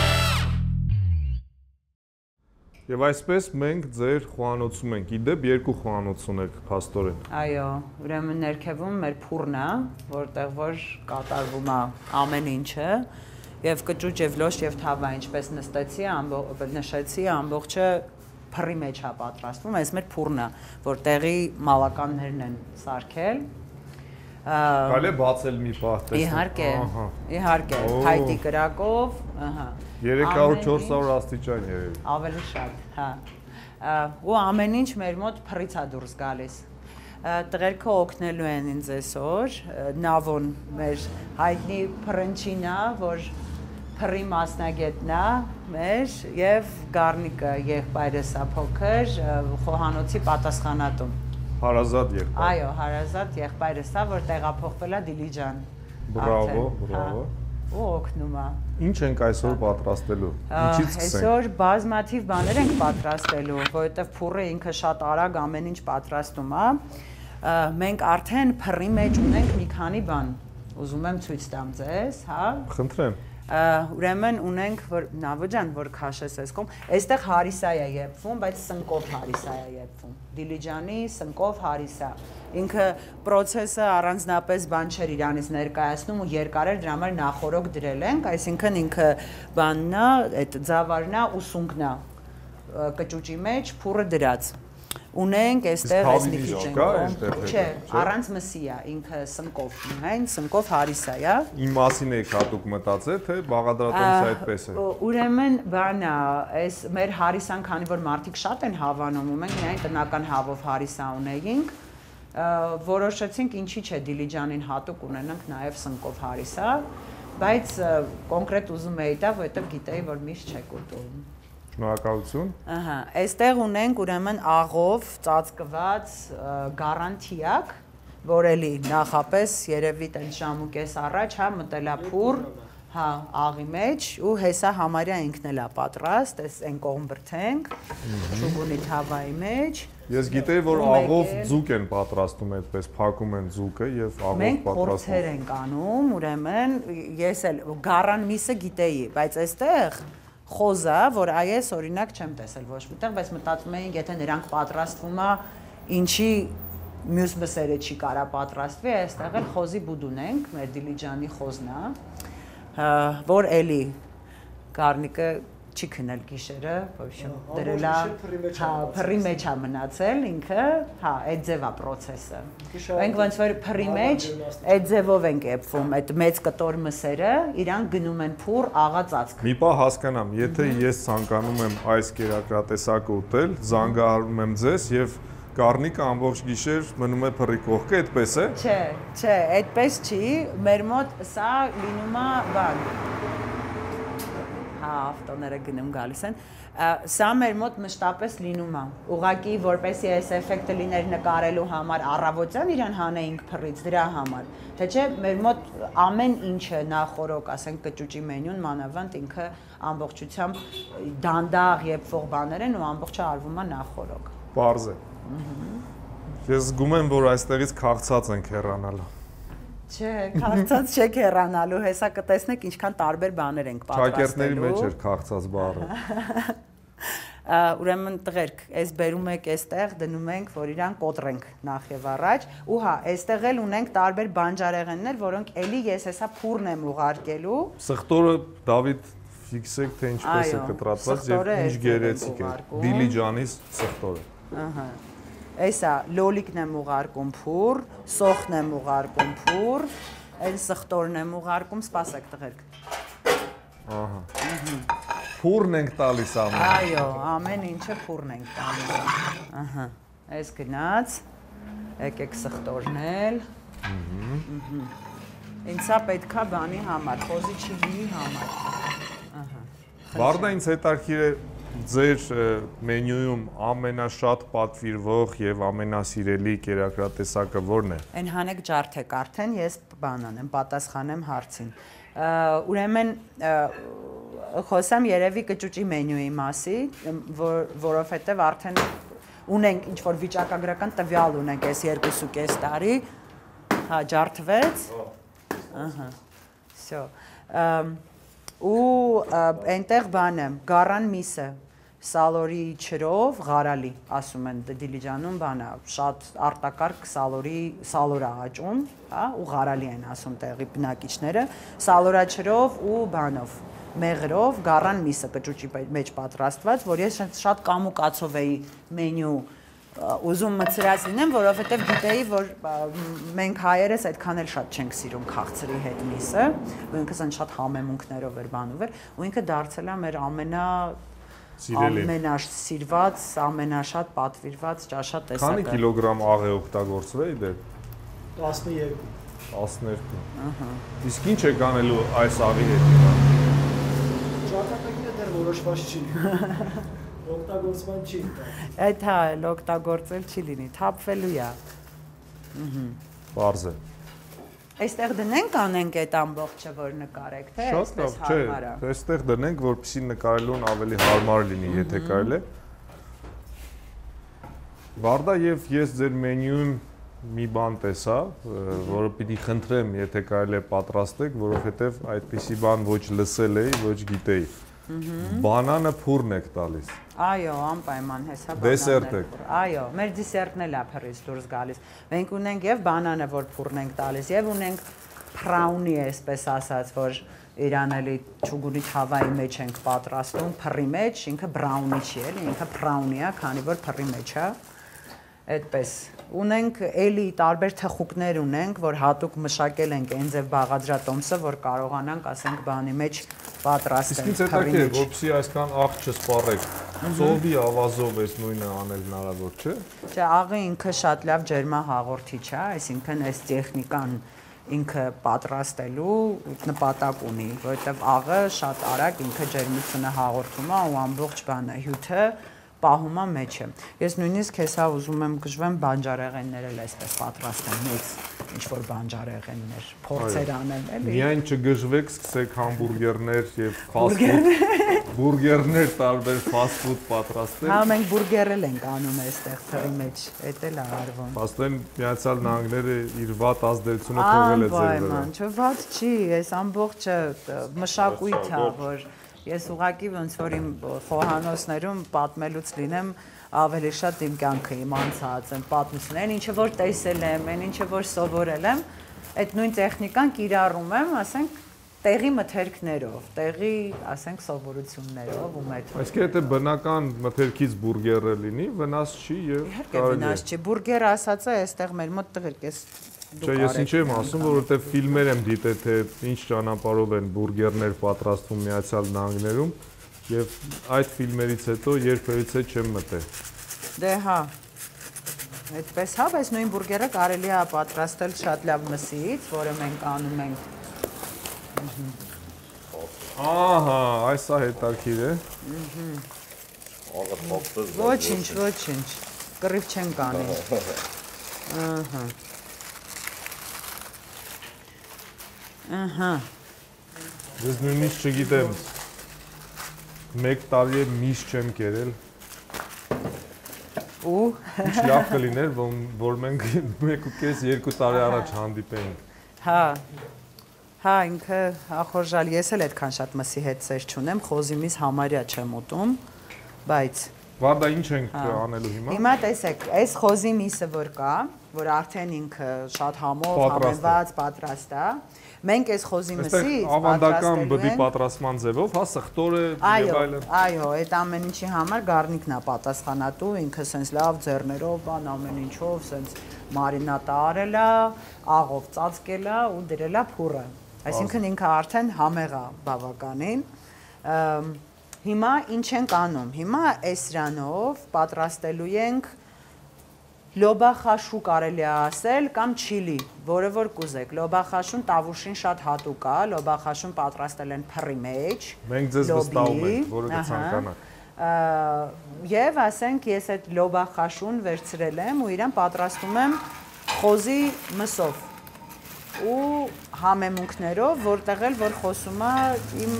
Եվ այսպես մենք ձեր խոհանոցում ենք։ Իդեպ երկու խոհանոց ունեք, փաստորեն։ Այո, ուրեմն ներքևում մեր փուրն է, որտեղ որ կատարվում է ամեն ինչը, եւ կճուճ եւ լոշ եւ թավա, ինչպես նշեցի, ամբողջը փռի մեջ է պատրաստվում, այս մեր փուրն է, որտեղի մալականներն են սարքել։ Կարելի է բացել մի պահ տեսնել։ Իհարկե, փայտի կրակով, ահա։ 300-400 աստիճան երևի։ Ավելի շատ, հա։ Ու ամեն ինչ մեր մոտ փռից է դուրս գալիս։ Տղերքը օգնելու են ինձ այսօր, Նավոն մեր հայտնի փռնչին է, որ փռի մասնագետն է մեր, եւ Գառնիկը եղբայրս է փոքր, խոհանոցի պատասխանատուն։ Հարազատ եղբայր։ Այո, հարազատ եղբայրս է, որ տեղափոխվել է Դիլիջան։ Բրավո, բրավո։ Ու օգնում է։ Ինչ ենք այսօր պատրաստելու։ Ինչից սկսենք։ Այսօր բազմաթիվ բաներ ենք պատրաստելու, որովհետև փուրը ինքը շատ արագ ամեն ինչ պատրաստում է։ Մենք արդեն փռի մեջ ունենք մի քանի բան։ Ուզում եմ ցույց տամ ձեզ, հա։ Խնդրեմ։ Ուրեմն ունենք, որ Նավո ջան, որ քաշես այս կողմ, այստեղ հարիսա է եփվում, բայց սնկով հարիսա է եփվում։ Դիլիջանի սնկով հարիսա։ Ինքը process-ը առանձնապես բան չէր իրանից ներկայացնում ու երկար էր, դրա համար նախորոք դրել ենք, այսինքն ինքը բանն է, այդ ձավարն է ու սունկն է կճուճի մեջ փուրը դրած։ Ունենք այստեղ այս մի քիչ ենք։ Չէ, առանց մսի է, ինքը սնկով, հայն սնկով հարիսա է։ Իմ մասին եք հատուկ մտածել, թե բաղադրատոմսը այդպես է։ Ուրեմն բան է, այս մեր հարիսան, քանի որ մարդիկ շատ են հավանում, ու մենք միայն տնական հավով հարիսա ունեինք, որոշեցինք ինչի՞ չէ Դիլիջանին հատուկ ունենանք նաև սնկով հարիսա, բայց կոնկրետ ուզում էի դա, որովհետև գիտեի, որ միշտ չեք ուտում։ Շնորհակալություն։ Ահա, այստեղ ունենք ուրեմն աղով ծածկված գարանտիակ, որ էլի նախապես երևի տենց ժամուկես առաջ, հա, մտելա փուր, հա, աղի մեջ ու հեսա համարյա ինքն էլ է պատրաստ, այս այն կողմ բրթենք, շուգունի թավայի մեջ։ Ես գիտեի, որ աղով ձուկ են պատրաստում, այդպես փակում են ձուկը եւ աղով մենք պատրաստում։ փորձեր ենք անում, ուրեմն ես էլ գառան միսը գիտեի, բայց այստեղ խոզա, որ այս օրինակ չեմ տեսել ոչ միտեղ, բայց մտածում էինք, եթե նրանք պատրաստվում է, ինչի մյուս մսերը չի կարա պատրաստվի, այստեղ էլ խոզի բուդ ունենք, մեր Դիլիջանի խոզն է, որ էլի Գառնիկը չի քնել գիշերը, ոբշեմ դրելա, հա, փռի մեջ է մնացել ինքը, հա, այդ ձև է process-ը։ Մենք ոնց որ փռի մեջ այդ ձևով ենք եփվում, այդ մեծ կտոր մսերը, իրանք գնում են փուռ աղա ծածկ։ Մի պահ հասկանամ, եթե ես ցանկանում եմ այս կերակրատեսակը ուտել, զանգահարում եմ ձեզ եւ Գառնիկը ամբողջ գիշեր մնում է փռի կողքը, այդպես է։ Չէ, այդպես չի, մեր մոտ սա լինում է բան։ Հա, ավտոները գնում գալիս են։ Սա մեր մոտ մշտապես լինում է։ Ուղղակի որպեսզի այս էֆեկտը լիներ նկարելու համար առավոտյան իրան հանեինք փռից դրա համար։ Թե չէ, մեր մոտ ամեն ինչը նախորոք, ասենք կճուճի մենյուն մանավանդ ինքը ամբողջությամբ դանդաղ եփվող բաներ են ու ամբողջը արվում է նախորոք։ Պարզ է։ Ես զգում եմ, որ այստեղից քաղցած ենք հեռանալու։ Չէ, քաղցած չեք հեռանալու, հեսա կտեսնեք ինչքան տարբեր բաներ ենք պատրաստելու։ Ճակերտների մեջ էր քաղցած բառը։ Ուրեմն տղերք, այս բերում եք այստեղ, դնում ենք, որ իրան կոտրենք նախ եւ առաջ, ու հա, այստեղ էլ ունենք տարբեր բանջարեղեններ, որոնք էլի ես հեսա փուրն եմ ուղարկելու։ Սխտորը Դավիթ ֆիքսեք, թե ինչպես է կտրատված եւ ինչ գերեցիկ է։ Դիլիջանից սխտորը։ Ահա։ Էսա լոլիկն եմ ուղարկում փուռ, սոխն եմ ուղարկում փուռ, այն սխտորն եմ ուղարկում, սպասեք տղերք։ Ահա։ Փուռն ենք տալիս ամեն։ Այո, ամեն ինչը փուռն ենք տալիս։ Ահա։ Այս գնաց։ Եկեք սխտորնել։ Ինձ պետքա բանի համար, խոզի չիլիի համար։ Ահա։ Վարդա ինձ հետաքրքիր է ձեր մենյուում ամենաշատ պատվիրվող եւ ամենասիրելի կերակրատեսակը ո՞րն է։ Այն հանեք ջարդեք արդեն, ես բանան եմ, պատասխանեմ հարցին։ Ուրեմն խոսեմ երևի կճուճի մենյուի մասին, որովհետեւ արդեն ունենք ինչ որ վիճակագրական տվյալ ունենք այս 2.5 տարի, հա, ջարդվեց։ Ահա։ Всё։ Ու այնտեղ բան եմ, գառան միսը, սալորի չրով, ғարալի, ասում են Դիլիջանում բանա, շատ արտակարգ սալորա աճում, հա, ու ғարալի են ասում տեղի բնակիչները, սալորա չրով ու բանով, մեղրով, գառան միսը կճուճի մեջ պատրաստված, որ ես շատ կամուկացով էի մենյու ուզում մցրած լինեմ, որովհետև գիտեի, որ մենք հայերս այդքան էլ շատ չենք սիրում քաղցրի հետ միսը, ու ինքս այն շատ համեմունքներով էր բանով էր, ու ինքը դարձել է մեր ամենասիրված, ամենաշատ պատվիրված ճաշատեսակը։ Քանի կիլոգրամ աղ է օգտագործվել դեր։ 12։ 12։ Ահա։ Իսկ ինչ եք անելու այս աղի հետ։ Ճակատագիրը դեռ որոշված չի։ Օգտագործման չի։ Այդ հա, օգտագործել չի լինի, թափվելու է։ Պարզ է։ Այստեղ դնենք անենք այդ ամբողջը, որ նկարեք, թե այսպես հարմար է։ Չէ, այստեղ դնենք, որպեսզի նկարելուն ավելի հարմար լինի, եթե կարելի է։ Վարդա, եւ ես ձեր մենյուում մի բան տեսա, որը պիտի խնդրեմ, եթե կարելի է պատրաստեք, որովհետեւ այդպիսի բան ոչ լսել էի, ոչ գիտեի։ Բանանը փուռն եք տալիս։ Այո, անպայման հեսա բանանը։ Դեսերտ եք։ Այո, մեր դեսերտն էլ է փռից դուրս գալիս։ Մենք ունենք եւ բանանը, որ փուռն ենք տալիս, եւ ունենք փրաունի, այսպես ասած, որ իրան էլի չուգունի թավայի մեջ ենք պատրաստում, փռի մեջ, ինքը բրաունի չի էլի, ինքը փրաունի է, քանի որ փռի մեջ է։ Այդպես ունենք էլի տարբեր թխուկներ ունենք, որ հատուկ մշակել ենք այն ձև բաղադրատոմսը, որ կարողանանք, ասենք, բանի մեջ պատրաստել։ Իսկ ինձ հետաքրքիր է, որպեսզի այսքան աղ չսպառեք, ծովի ավազով էս նույնը անել հնարավոր չէ։ Չէ, աղը ինքը շատ լավ ջերմահաղորդիչ է, այսինքն այս տեխնիկան ինքը պատրաստելու նպատակ ունի, որովհետև աղը շատ արագ ինքը ջերմությունը հաղորդում է ու ամբողջ բանը հյութը պահում է մեջը։ Ես նույնիսկ հեսա ուզում եմ գժվեմ բանջարեղեններ էլ այսպես պատրաստեմ, մեծ ինչ-որ բանջարեղեններ, փորձեր անեմ, էլի։ Միայն չգժվեք, սկսեք համբուրգերներ եւ ֆաստ ֆուդ, բուրգերներ տարբեր ֆաստ ֆուդ պատրաստել։ Հա, մենք բուրգեր էլ ենք անում այստեղ թղի մեջ, էդ էլ է արվում։ Աստեն Միացյալ Նահանգները իր վատ ազդեցությունը թողել է ձեր վրա։ Անպայման, չէ, ված չի, այս ամբողջը մշակույթ է, որ ես ուղղակի ոնց որ իմ խոհանոցներում պատմելուց լինեմ ավելի շատ իմ կյանքը իմ անցած են պատմություններ, ինչը որ տեսել եմ, ինչը որ սովորել եմ, այդ նույն տեխնիկան կիրառում եմ, ասենք, տեղի մթերքներով, տեղի, ասենք, սովորություններով ու մեթոդներով։ Այսինքն եթե բնական մթերքից բուրգերը լինի, վնաս չի եւ Իհարկե վնաս չի, բուրգերը ասածը այստեղ մեր մոտ տղերք էս Չէ, ես ինչ եմ ասում, որովհետեւ ֆիլմեր եմ դիտել, թե ինչ ճանապարհով են բուրգերներ պատրաստվում Միացյալ Նահանգներում եւ այդ ֆիլմերից հետո երբևիցե չեմ մտել։ Դե հա։ Այդպես հա, բայց նույն բուրգերը կարելի է պատրաստել շատ լավ մսից, որը մենք անում ենք։ Ահա, այս է հետաքրքիր է։ Ոչինչ, ոչինչ։ Կռիվ չենք անի։ Ահա։ Ահա։ Ես նույնիսկ չգիտեմ։ 1 տարի է միշ չեմ կերել։ Ու Ինչ լավ կլիներ, որ մենք 1.5-2 տարի առաջ հանդիպեինք։ հա։ Հա, ինքը ախորժալ, ես էլ այդքան շատ մսի հետ ծեր չունեմ, խոզի միս համարյա չեմ ուտում, բայց Վարդա ինչ ենք անելու հիմա։ Հիմա տեսեք, այս խոզի միսը որ կա, որ արդեն ինքը շատ համով, համեմված, պատրաստ է, մենք այս խոզի մսից ավանդական բդի պատրաստման ձևով, հա, սխտորը եւ այլն։ Այո, այդ ամեն ինչի համար գառնիկն է պատասխանատու, ինքը սենց լավ ձեռներով, բան ամեն ինչով, սենց մարինատ արել է, աղով ծածկել է ու դրել է փուռը։ Այսինքն ինքը արդեն համեղ է բավականին։ Հիմա ինչ ենք անում։ Հիմա այս սրանով պատրաստելու ենք լոբախաշու կարելի է ասել կամ չիլի, որը որ կուզեք։ Լոբախաշուն տավուշին շատ հատուկ է, լոբախաշուն պատրաստել են փռի մեջ։ Մենք ձեզ վստահում ենք, որը կցանկանաք։ Եվ ասենք ես այդ լոբախաշուն վերցրել եմ ու իրան պատրաստում եմ խոզի մսով ու համեմունքներով, որտեղ էլ որ խոսում է իմ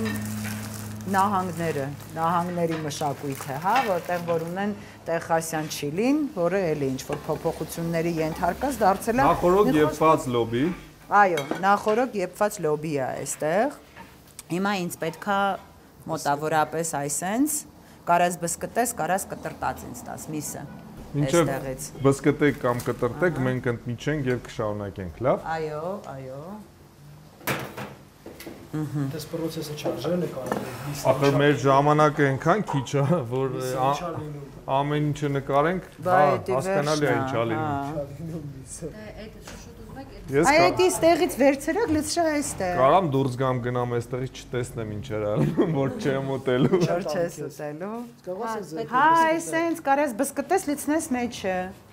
նահանգների մշակույթը, հա, որտեղ որ ունեն տեխասյան չիլին, որը էլի ինչ-որ փոփոխությունների ենթարկած դարձել է Նախորոք եփված լոբի։ Այո, նախորոք եփված լոբի է այստեղ։ Հիմա ինձ պետքա մոտավորապես այսենց, կարաս բսկտես, կարաս կտրտած ինձ տաս միսը։ Ինչև բսկտեք կամ կտրտեք, մենք ընդմիջենք եւ կշարունակենք, լավ։ Այո, այո։ Դες procese charge-ը կարելի։ Ախր մեր ժամանակը այնքան քիչ է, որ ամեն ինչը նկարենք, հասկանալի է ինչ ա լինում։ Ես Այդ ստեղից վերցրեք, լցրա այստեղ։ Կարամ դուրս գամ գնամ այստեղից չտեսնեմ ինչ էր անում, որ չեմ ուտելու։ Չոր չես ուտելու։ Հա, այսենց կարես բսկտես լցնես մեջը։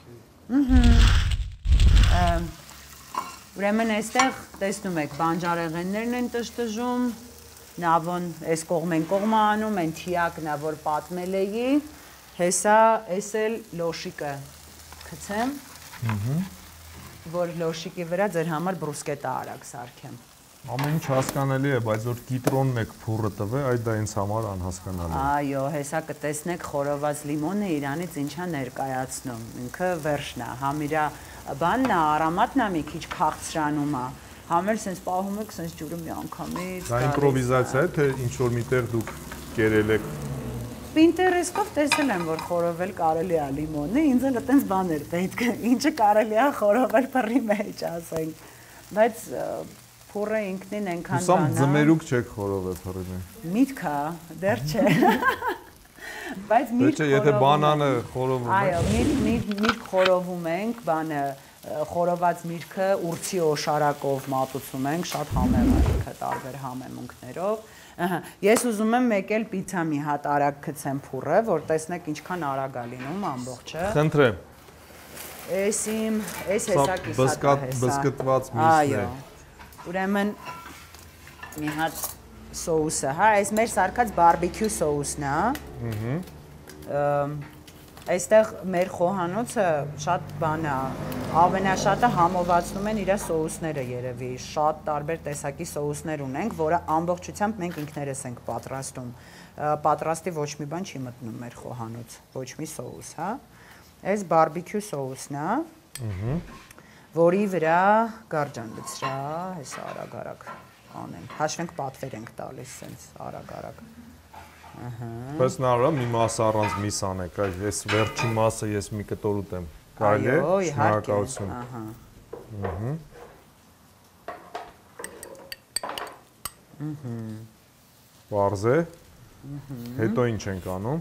Ուրեմն այստեղ տեսնում եք բանջարեղեններն են տժտժում, նավոն այս կողմեն կողմը անում, են թիակն է, որ պատմել էի, հեսա էս էլ լոշիկը գցեմ, որ լոշիկի վրա ձեր համար բրուսկետա արագ սարքեմ։ Ամեն ինչ հասկանալի է, բայց որ կիտրոնն եք փուռը տվե, այդ դա ինձ համար անհասկանալի է։ Այո, հեսա կտեսնեք խորոված լիմոնը իրանից ինչա ներկայացնում, ինքը վերջն է, համ իրա բանն է, արամատն է մի քիչ քաղցրանում է, համ էլ սենց պահում եք սենց ջուրը մի անգամից։ Դա իմպրովիզացիա է, թե ինչ որ միտեղ դուք կերել եք։ Պինտերեսկով տեսել եմ, որ խորովել կարելի է լիմոնը, ինձ էլ այտենց բաներ պետք է, ինչը կարելի է խորովել բռի մեջ, ասենք, բայց փուռը ինքնին այնքան բան է։ Ուսամ ձմերուկ չեք խորովել բռի մեջ։ Միտք է, դեռ չէ։ Բայց միտք խորովում։ Եթե բանանը խորովում է։ Այո, միտք խորովում ենք, բանը խորոված միրգը ուրցի օշարակով մատուցում ենք, շատ համեղ է ինքը տարբեր համեմունքներով։ Ես ուզում եմ մեկ էլ պիցա մի հատ արագ գցեմ փուռը, որ տեսնեք ինչքան արագ է լինում ամբողջը։ Խնդրեմ։ Էս իմ, էս հեսակի հատա հեսա։ Բսկտված միսն է։ Ուրեմն մի հատ սոուսը, հա, այս մեր սարքած բարբեկյու սոուսն է։ Այստեղ մեր խոհանոցը շատ բան է, ամենաշատը համովածնում են իր սոուսները երևի, շատ տարբեր տեսակի սոուսներ ունենք, որը ամբողջությամբ մենք ինքներս ենք պատրաստում։ Պատրաստի ոչ մի բան չի մտնում մեր խոհանոց, ոչ մի սոուս, հա։ Այս բարբիկյու սոուսն է, որի վրա գարջան լցրա, հեսա արագ-արագ անենք, հաշվենք պատվեր ենք տալիս, սենց արագ-արագ։ Բայց նարը մի մասը առանց միս անեք, այս վերջի մասը ես մի կտոր ուտեմ, կարելի է, շնորհակալություն։ Պարզ է, հետո ինչ ենք անում։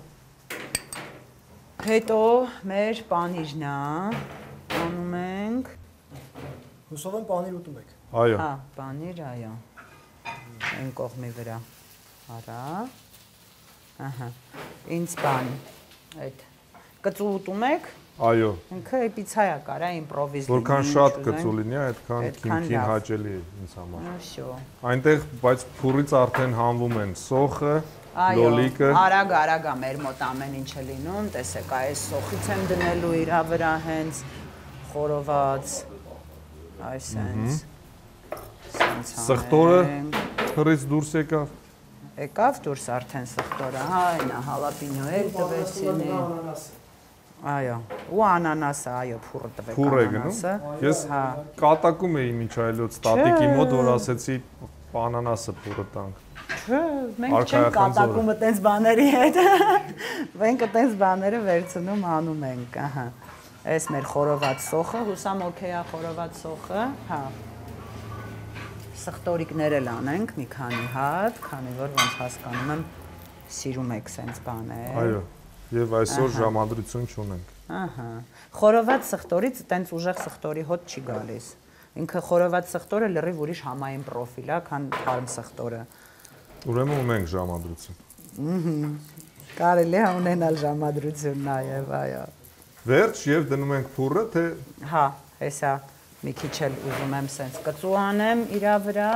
Հետո մեր պանիրն է, անում ենք։ Հուսով եմ պանիր ուտում եք։ Այո։ Հա, պանիր, այո։ Այն կողմի վրա, արա։ Ահա, ինձ բան, այդ կծու ուտում եք։ Այո։ Ինքը պիցա է կարա իմպրովիզ լինի։ Որքան շատ կծու լինի, այդքան քիմքին հաճելի է ինձ համար։ Շո։ Այնտեղ բայց փուրից արդեն հանվում են սոխը, լոլիկը։ Արագ-արագ է մեր մոտ ամեն ինչը լինում, տեսեք, այս սոխից եմ դնելու իրա վրա հենց խորոված, այս հենց։ Սխտորը հրից դուրս եկավ։ Եկավ դուրս արդեն սխտորը, հա, այնա հալապինյո էլ տվեցինի։ Այո, ու անանասը, այո, փուրը տվեք անանասը։ Ես կատակում էի մինչ այլոց տատիկի մոտ, որ ասեցի անանասը փուրը տանք։ Չէ, մենք չենք կատակում այտենց բաների հետ։ Մենք այտենց բաները վերցնում անում ենք, ահա։ Այս մեր խորոված սոխը, հուսամ օքեյ է խորոված սոխը, հա։ Սխտորիկներ էլ անենք մի քանի հատ, քանի որ ոնց հասկանում եմ սիրում եք սենց բաներ։ Այո, եւ այսօր ժամադրություն չունենք։ Ահա։ Խորոված սխտորից տենց ուժեղ սխտորի հոտ չի գալիս։ Ինքը խորոված սխտորը լրիվ ուրիշ համային պրոֆիլ է, քան թարմ սխտորը։ Ուրեմն ունենք ժամադրություն։ Կարելի է ունենալ ժամադրություն նաեւ, այո։ Վերջ եւ դնում ենք փուրը, թե հա, հեսա մի քիչ էլ ուզում եմ սենց կծու անեմ իրա վրա։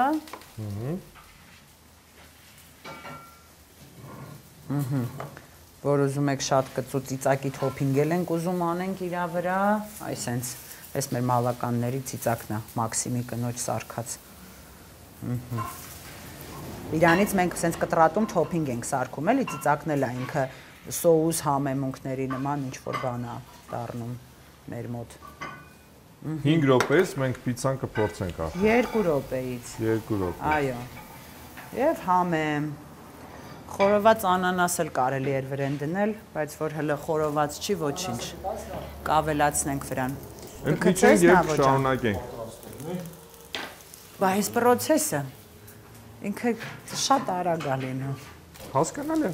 Որ ուզում եք շատ կծու ծիծակի թոփինգել ենք ուզում անենք իրա վրա, այ սենց, այս մեր մալականների ծիծակն է, Մաքսիմի կնոջ սարքած։ Իրանից մենք սենց կտրատում թոփինգ ենք սարքում, էլի ծիծակն էլ է ինքը սոուս համեմունքների նման ինչ-որ բան է դառնում մեր մոտ։ 5 րոպեից մենք պիցան կփորձենք արդեն։ 2 րոպեից։ 2 րոպե։ Այո։ Եվ համեմ։ Խորոված անանաս էլ կարելի էր վրան դնել, բայց որ հələ խորոված չի ոչինչ։ Կավելացնենք վրան։ Ընկիչենք եւ շարունակենք։ Բա այս process-ը ինքը շատ արագ է լինում։ Հասկանալի է։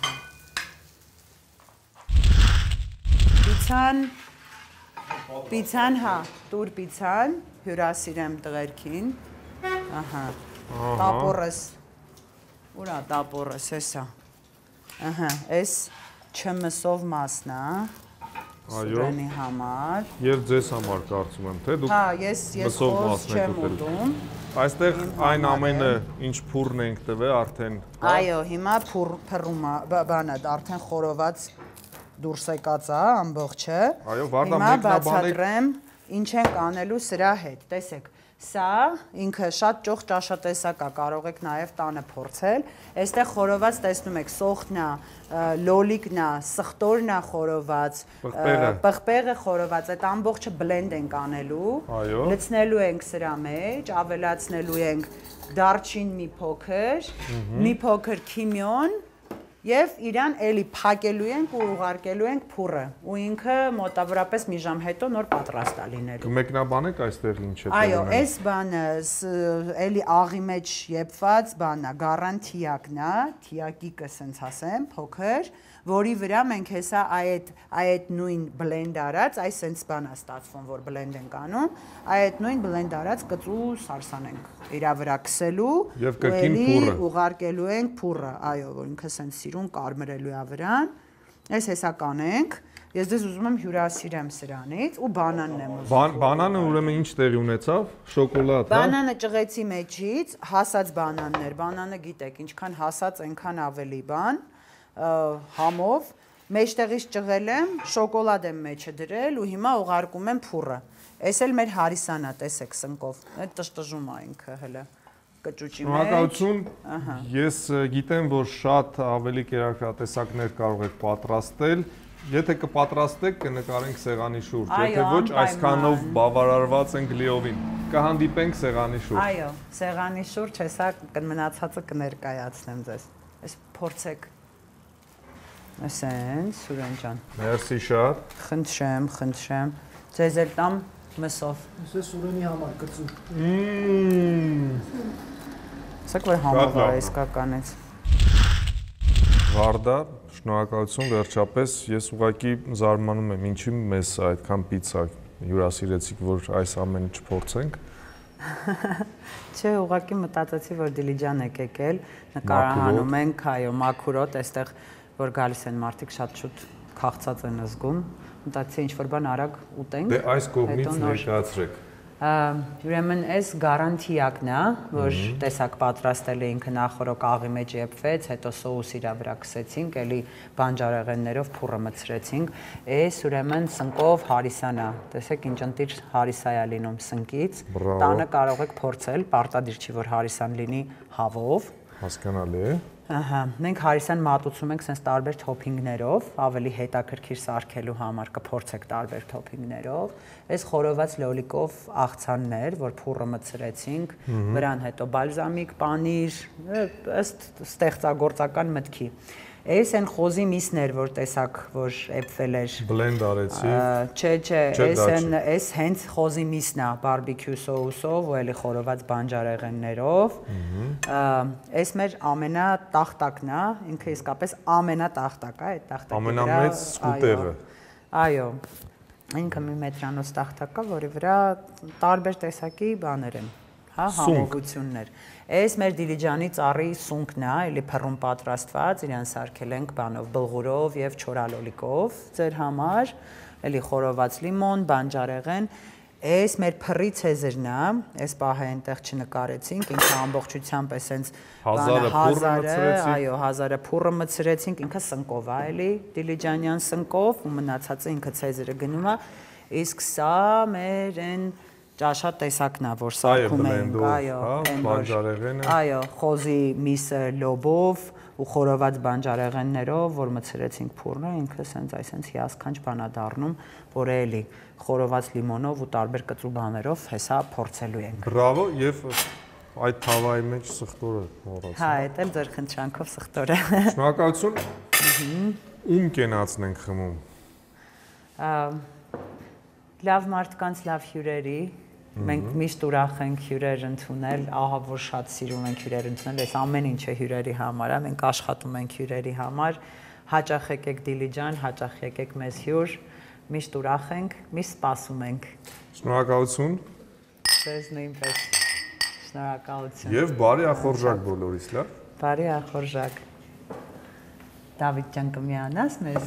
Պիցան, հա, տուր պիցան, հյուրասիրեմ տղերքին, ահա, տապորս, ուրա տապորս, հեսա, ահա, ես չմսով մասն է, սուրենի համար, և ձեզ համար կարծում եմ, թե դուք մսով մասն եք ուտել, այստեղ այն ամենը ինչ փուրն ենք տվել արդեն, այո, հիմա փռում բանը, արդեն խորոված դուրս եկած է ամբողջը։ Այո, Վարդա, հիմա բացատրեմ ինչ ենք անելու սրա հետ։ Տեսեք, սա ինքը շատ ճոխ ճաշատեսակ է, կարող եք նաև տանը փորձել։ Այստեղ խորոված տեսնում եք, սոխն է, լոլիկն է, սխտորն է խորոված, պղպեղը խորոված, այդ ամբողջը բլենդ ենք անելու։ Լցնելու ենք սրա մեջ, ավելացնելու ենք դարչին մի փոքր քիմիոն Եվ իրան էլի փակելու ենք ու ուղարկելու ենք փուրը ու ինքը մոտավորապես մի ժամ հետո նոր պատրաստ է լինելու։ Կմեկնաբանեք այստեղ ինչ է։ Այո, այս բանը էլի աղի մեջ եփված բանն է, գարանտիակն է, թիակիկը ասենց ասեմ, փոքր, որի վրա մենք հեսա այդ նույն բլենդ արած, այս սենց բան է ստացվում, որ բլենդ ենք անում, այդ նույն բլենդ արած կծու սարսան ենք իրա վրա քսելու եւ կրկին փուրը ուղարկելու ենք փուրը, այո, որ ինքը սենց սիրուն կարմրելու է վրան։ Այս հեսա կանենք։ Ես դες ուզում եմ հյուրասիրեմ սրանից ու բանանն եմ ուզում։ Բանանը ուրեմն ինչ տեղի ունեցավ։ Շոկոլադ, հա։ Բանանը ճղեցի մեջից, հասած բանաններ, բանանը գիտեք, ինչքան հասած այնքան ավելի բան, համով Մեջտեղից ճղել եմ, շոկոլադ եմ մեջը դրել ու հիմա ուղարկում եմ փուռը։ Էս էլ մեր հարիսանա, տեսեք սնկով։ Այդ տշտժում է ինքը հələ կճուճի մեջ։ Շնորհակալություն։ Ես գիտեմ, որ շատ ավելի կերակրատեսակներ կարող եք պատրաստել։ Եթե կպատրաստեք, կնկարենք սեղանի շուրջ, եթե ոչ, այսքանով բավարարված ենք լիովին։ Կհանդիպենք սեղանի շուրջ։ Այո, սեղանի շուրջ հեսա մնացածը կներկայացնեմ ձեզ։ Այս փորձեք։ Ասենց, Սուրեն ջան։ Մերսի շատ։ Խնդրեմ։ Ձեզ էլ տամ մսով։ Ես է Սուրենի համար կծու։ Ասեք, որ համով է իսկականից։ Վարդա, շնորհակալություն վերջապես։ Ես ուղղակի զարմանում եմ, ինչի մեզ այդքան պիցա հյուրասիրեցիք, որ այս ամենը չփորձենք։ Չէ, ուղղակի մտածեցի, որ Դիլիջան եք եկել, նկարահանում ենք, այո, մաքուրոտ, այստեղ որ գալիս են մարդիկ շատ շուտ քաղցած են զգում, մտածեցի ինչ-որ բան արագ ուտենք։ Դե այս կողմից ներկայացրեք։ Ուրեմն այս գարանտիակն է, որ տեսակ պատրաստել է ինքը նախորոք աղի մեջ եփվեց, հետո սոուս իրա վրա քսեցինք, էլի բանջարեղեններով փուռը մցրեցինք։ Այս ուրեմն սնկով հարիսան է։ Տեսեք ինչ ընտիր հարիսա է լինում սնկից։ Տանը կարող եք փորձել, պարտադիր չի որ հարիսան լինի հավով։ Հասկանալի է։ Ահա, մենք հարիսան մատուցում ենք sense տարբեր թոփինգներով, ավելի հետաքրքիր սարքելու համար կփորձեք տարբեր թոփինգներով։ Այս խորոված լոլիկով աղցաններ, որ փուռը մցրեցինք, վրան հետո բալզամիկ, պանիր, ըստ ստեղծագործական մտքի։ Այս են խոզի միսներ, որ տեսակ, որ էփվել էր։ Բլենդ արեցի։ Չէ, այս հենց խոզի միսն է, բարբիկյու սոուսով ու էլի խորոված բանջարեղեններով։ Այս մեր ամենատախտակն է, ինքը իսկապես ամենատախտակը է, այդ տախտակի վրա։ Ամենամեծ սկուտեղը։ Այո։ Ինքը մի մետրանոց տախտակ է, որի վրա տարբեր տեսակի բաներ են, հա, համովություններ։ Այս մեր Դիլիջանի ծառի սունկն է, էլի փռում պատրաստված, իրան սարքել ենք բանով, բլղուրով եւ չորալոլիկով ձեր համար, էլի խորոված լիմոն, բանջարեղեն։ Այս մեր փռի ցեզերն է, այս պահը այնտեղ չնկարեցինք, ինքը ամբողջությամբ էսենց 1000-ը փուռը մցրեցինք, ինքը սնկով է, էլի Դիլիջանյան սնկով ու մնացածը ինքը ցեզերը գնում է, իսկ սա մեր այն ճաշա տեսակն է, որ սարքում ենք, այո, բանջարեղենը։ Այո, խոզի միսը լոբով ու խորոված բանջարեղեններով, որ մցրեցինք փուռը, ինքը այսենց հիասքանչ բան է դառնում, որ էլի խորոված լիմոնով ու տարբեր կծու բաներով հեսա փորձելու ենք։ Բրավո, եւ այդ թավայի մեջ սխտորը մոռացա։ Հա, այդ էլ ձեր խնդրանքով սխտորը։ Շնորհակալություն։ Ում կենացն ենք խմում։ Լավ մարդկանց լավ հյուրերի։ Մենք միշտ ուրախ ենք հյուրեր ընդունել, ահա որ շատ սիրում ենք հյուրեր ընդունել, այս ամեն ինչը հյուրերի համար է, մենք աշխատում ենք հյուրերի համար, հաճախ եկեք Դիլիջան, հաճախ եկեք մեզ հյուր, միշտ ուրախ ենք, միշտ սպասում ենք։ Շնորհակալություն։ Ձեզ նույնպես շնորհակալություն։ Եվ բարի ախորժակ բոլորիս, լավ։ Բարի ախորժակ։ Դավիթ ջան կմիանաս մեզ։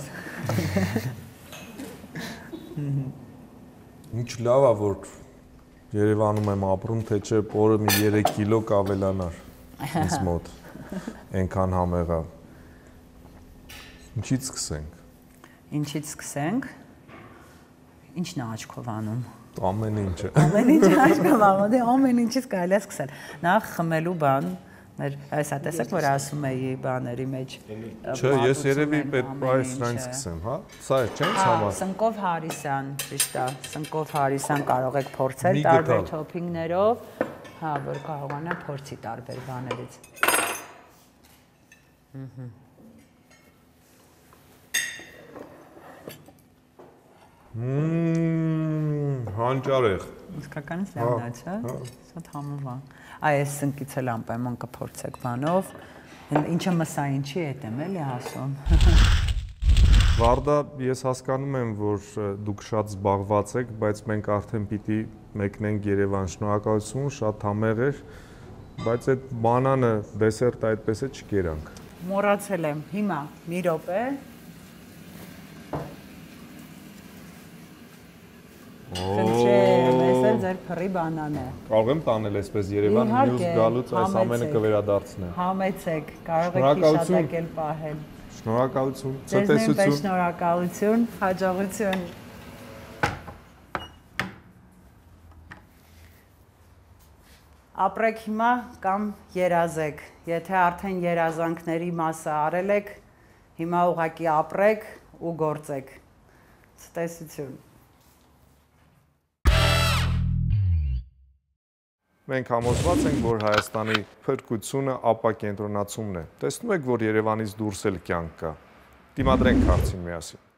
Ինչ լավ է, որ Երևանում եմ ապրում, թե չէ օրը մի 3 կիլո կավելանար ինձ մոտ, ենքան համեղ է։ Ինչից սկսենք։ Ինչից սկսենք։ Ինչն է աչքով անում։ Ամեն ինչը։ Ամեն ինչը աչքով անում, դե ամեն ինչից կարելի է սկսել։ Նախ խմելու բան, մեր այսա տեսեք, որ ասում էի բաների մեջ։ Չէ, ես երևի պետք է սրանից սկսեմ, հա։ Սա է, չէ՞, համար։ Սնկով հարիսան, ճիշտ է, սնկով հարիսան կարող եք փորձել տարբեր թոփինգներով, հա, որ կարողանա փորձի տարբեր բաներից։ Հանճարեղ։ Իսկականից լավն է, չէ՞։ Շատ համով է։ Այս սնկից էլ անպայման կփորձեք բանով։ Ինչը մսային չի, էդ եմ էլի ասում։ Վարդա, ես հասկանում եմ, որ դուք շատ զբաղված եք, բայց մենք արդեն պիտի մեկնենք Երևան, շնորհակալություն, շատ համեղ էր, բայց այդ բանանը դեսերտը այդպես է չկերանք։ Մոռացել եմ, հիմա մի րոպե։ Խնդրեմ, այս էլ ձեր փռի բանան է։ Կարող եմ տանել այսպես Երևան, մյուս գալուց այս ամենը կվերադարձնեմ։ Համեցեք, կարող եք հիշատակել պահել։ Շնորհակալություն, Ձեզ նույնպես ցտեսություն։ շնորհակալություն, հաջողություն։ Ապրեք հիմա կամ երազեք։ Եթե արդեն երազանքների մասը արել եք, հիմա ուղղակի ապրեք ու գործեք։ Ցտեսություն։ Մենք համոզված ենք, որ Հայաստանի փրկությունը ապակենտրոնացումն է։ Տեսնում եք, որ Երևանից դուրս էլ կյանք կա։ Դիմադրենք հարցին միասին։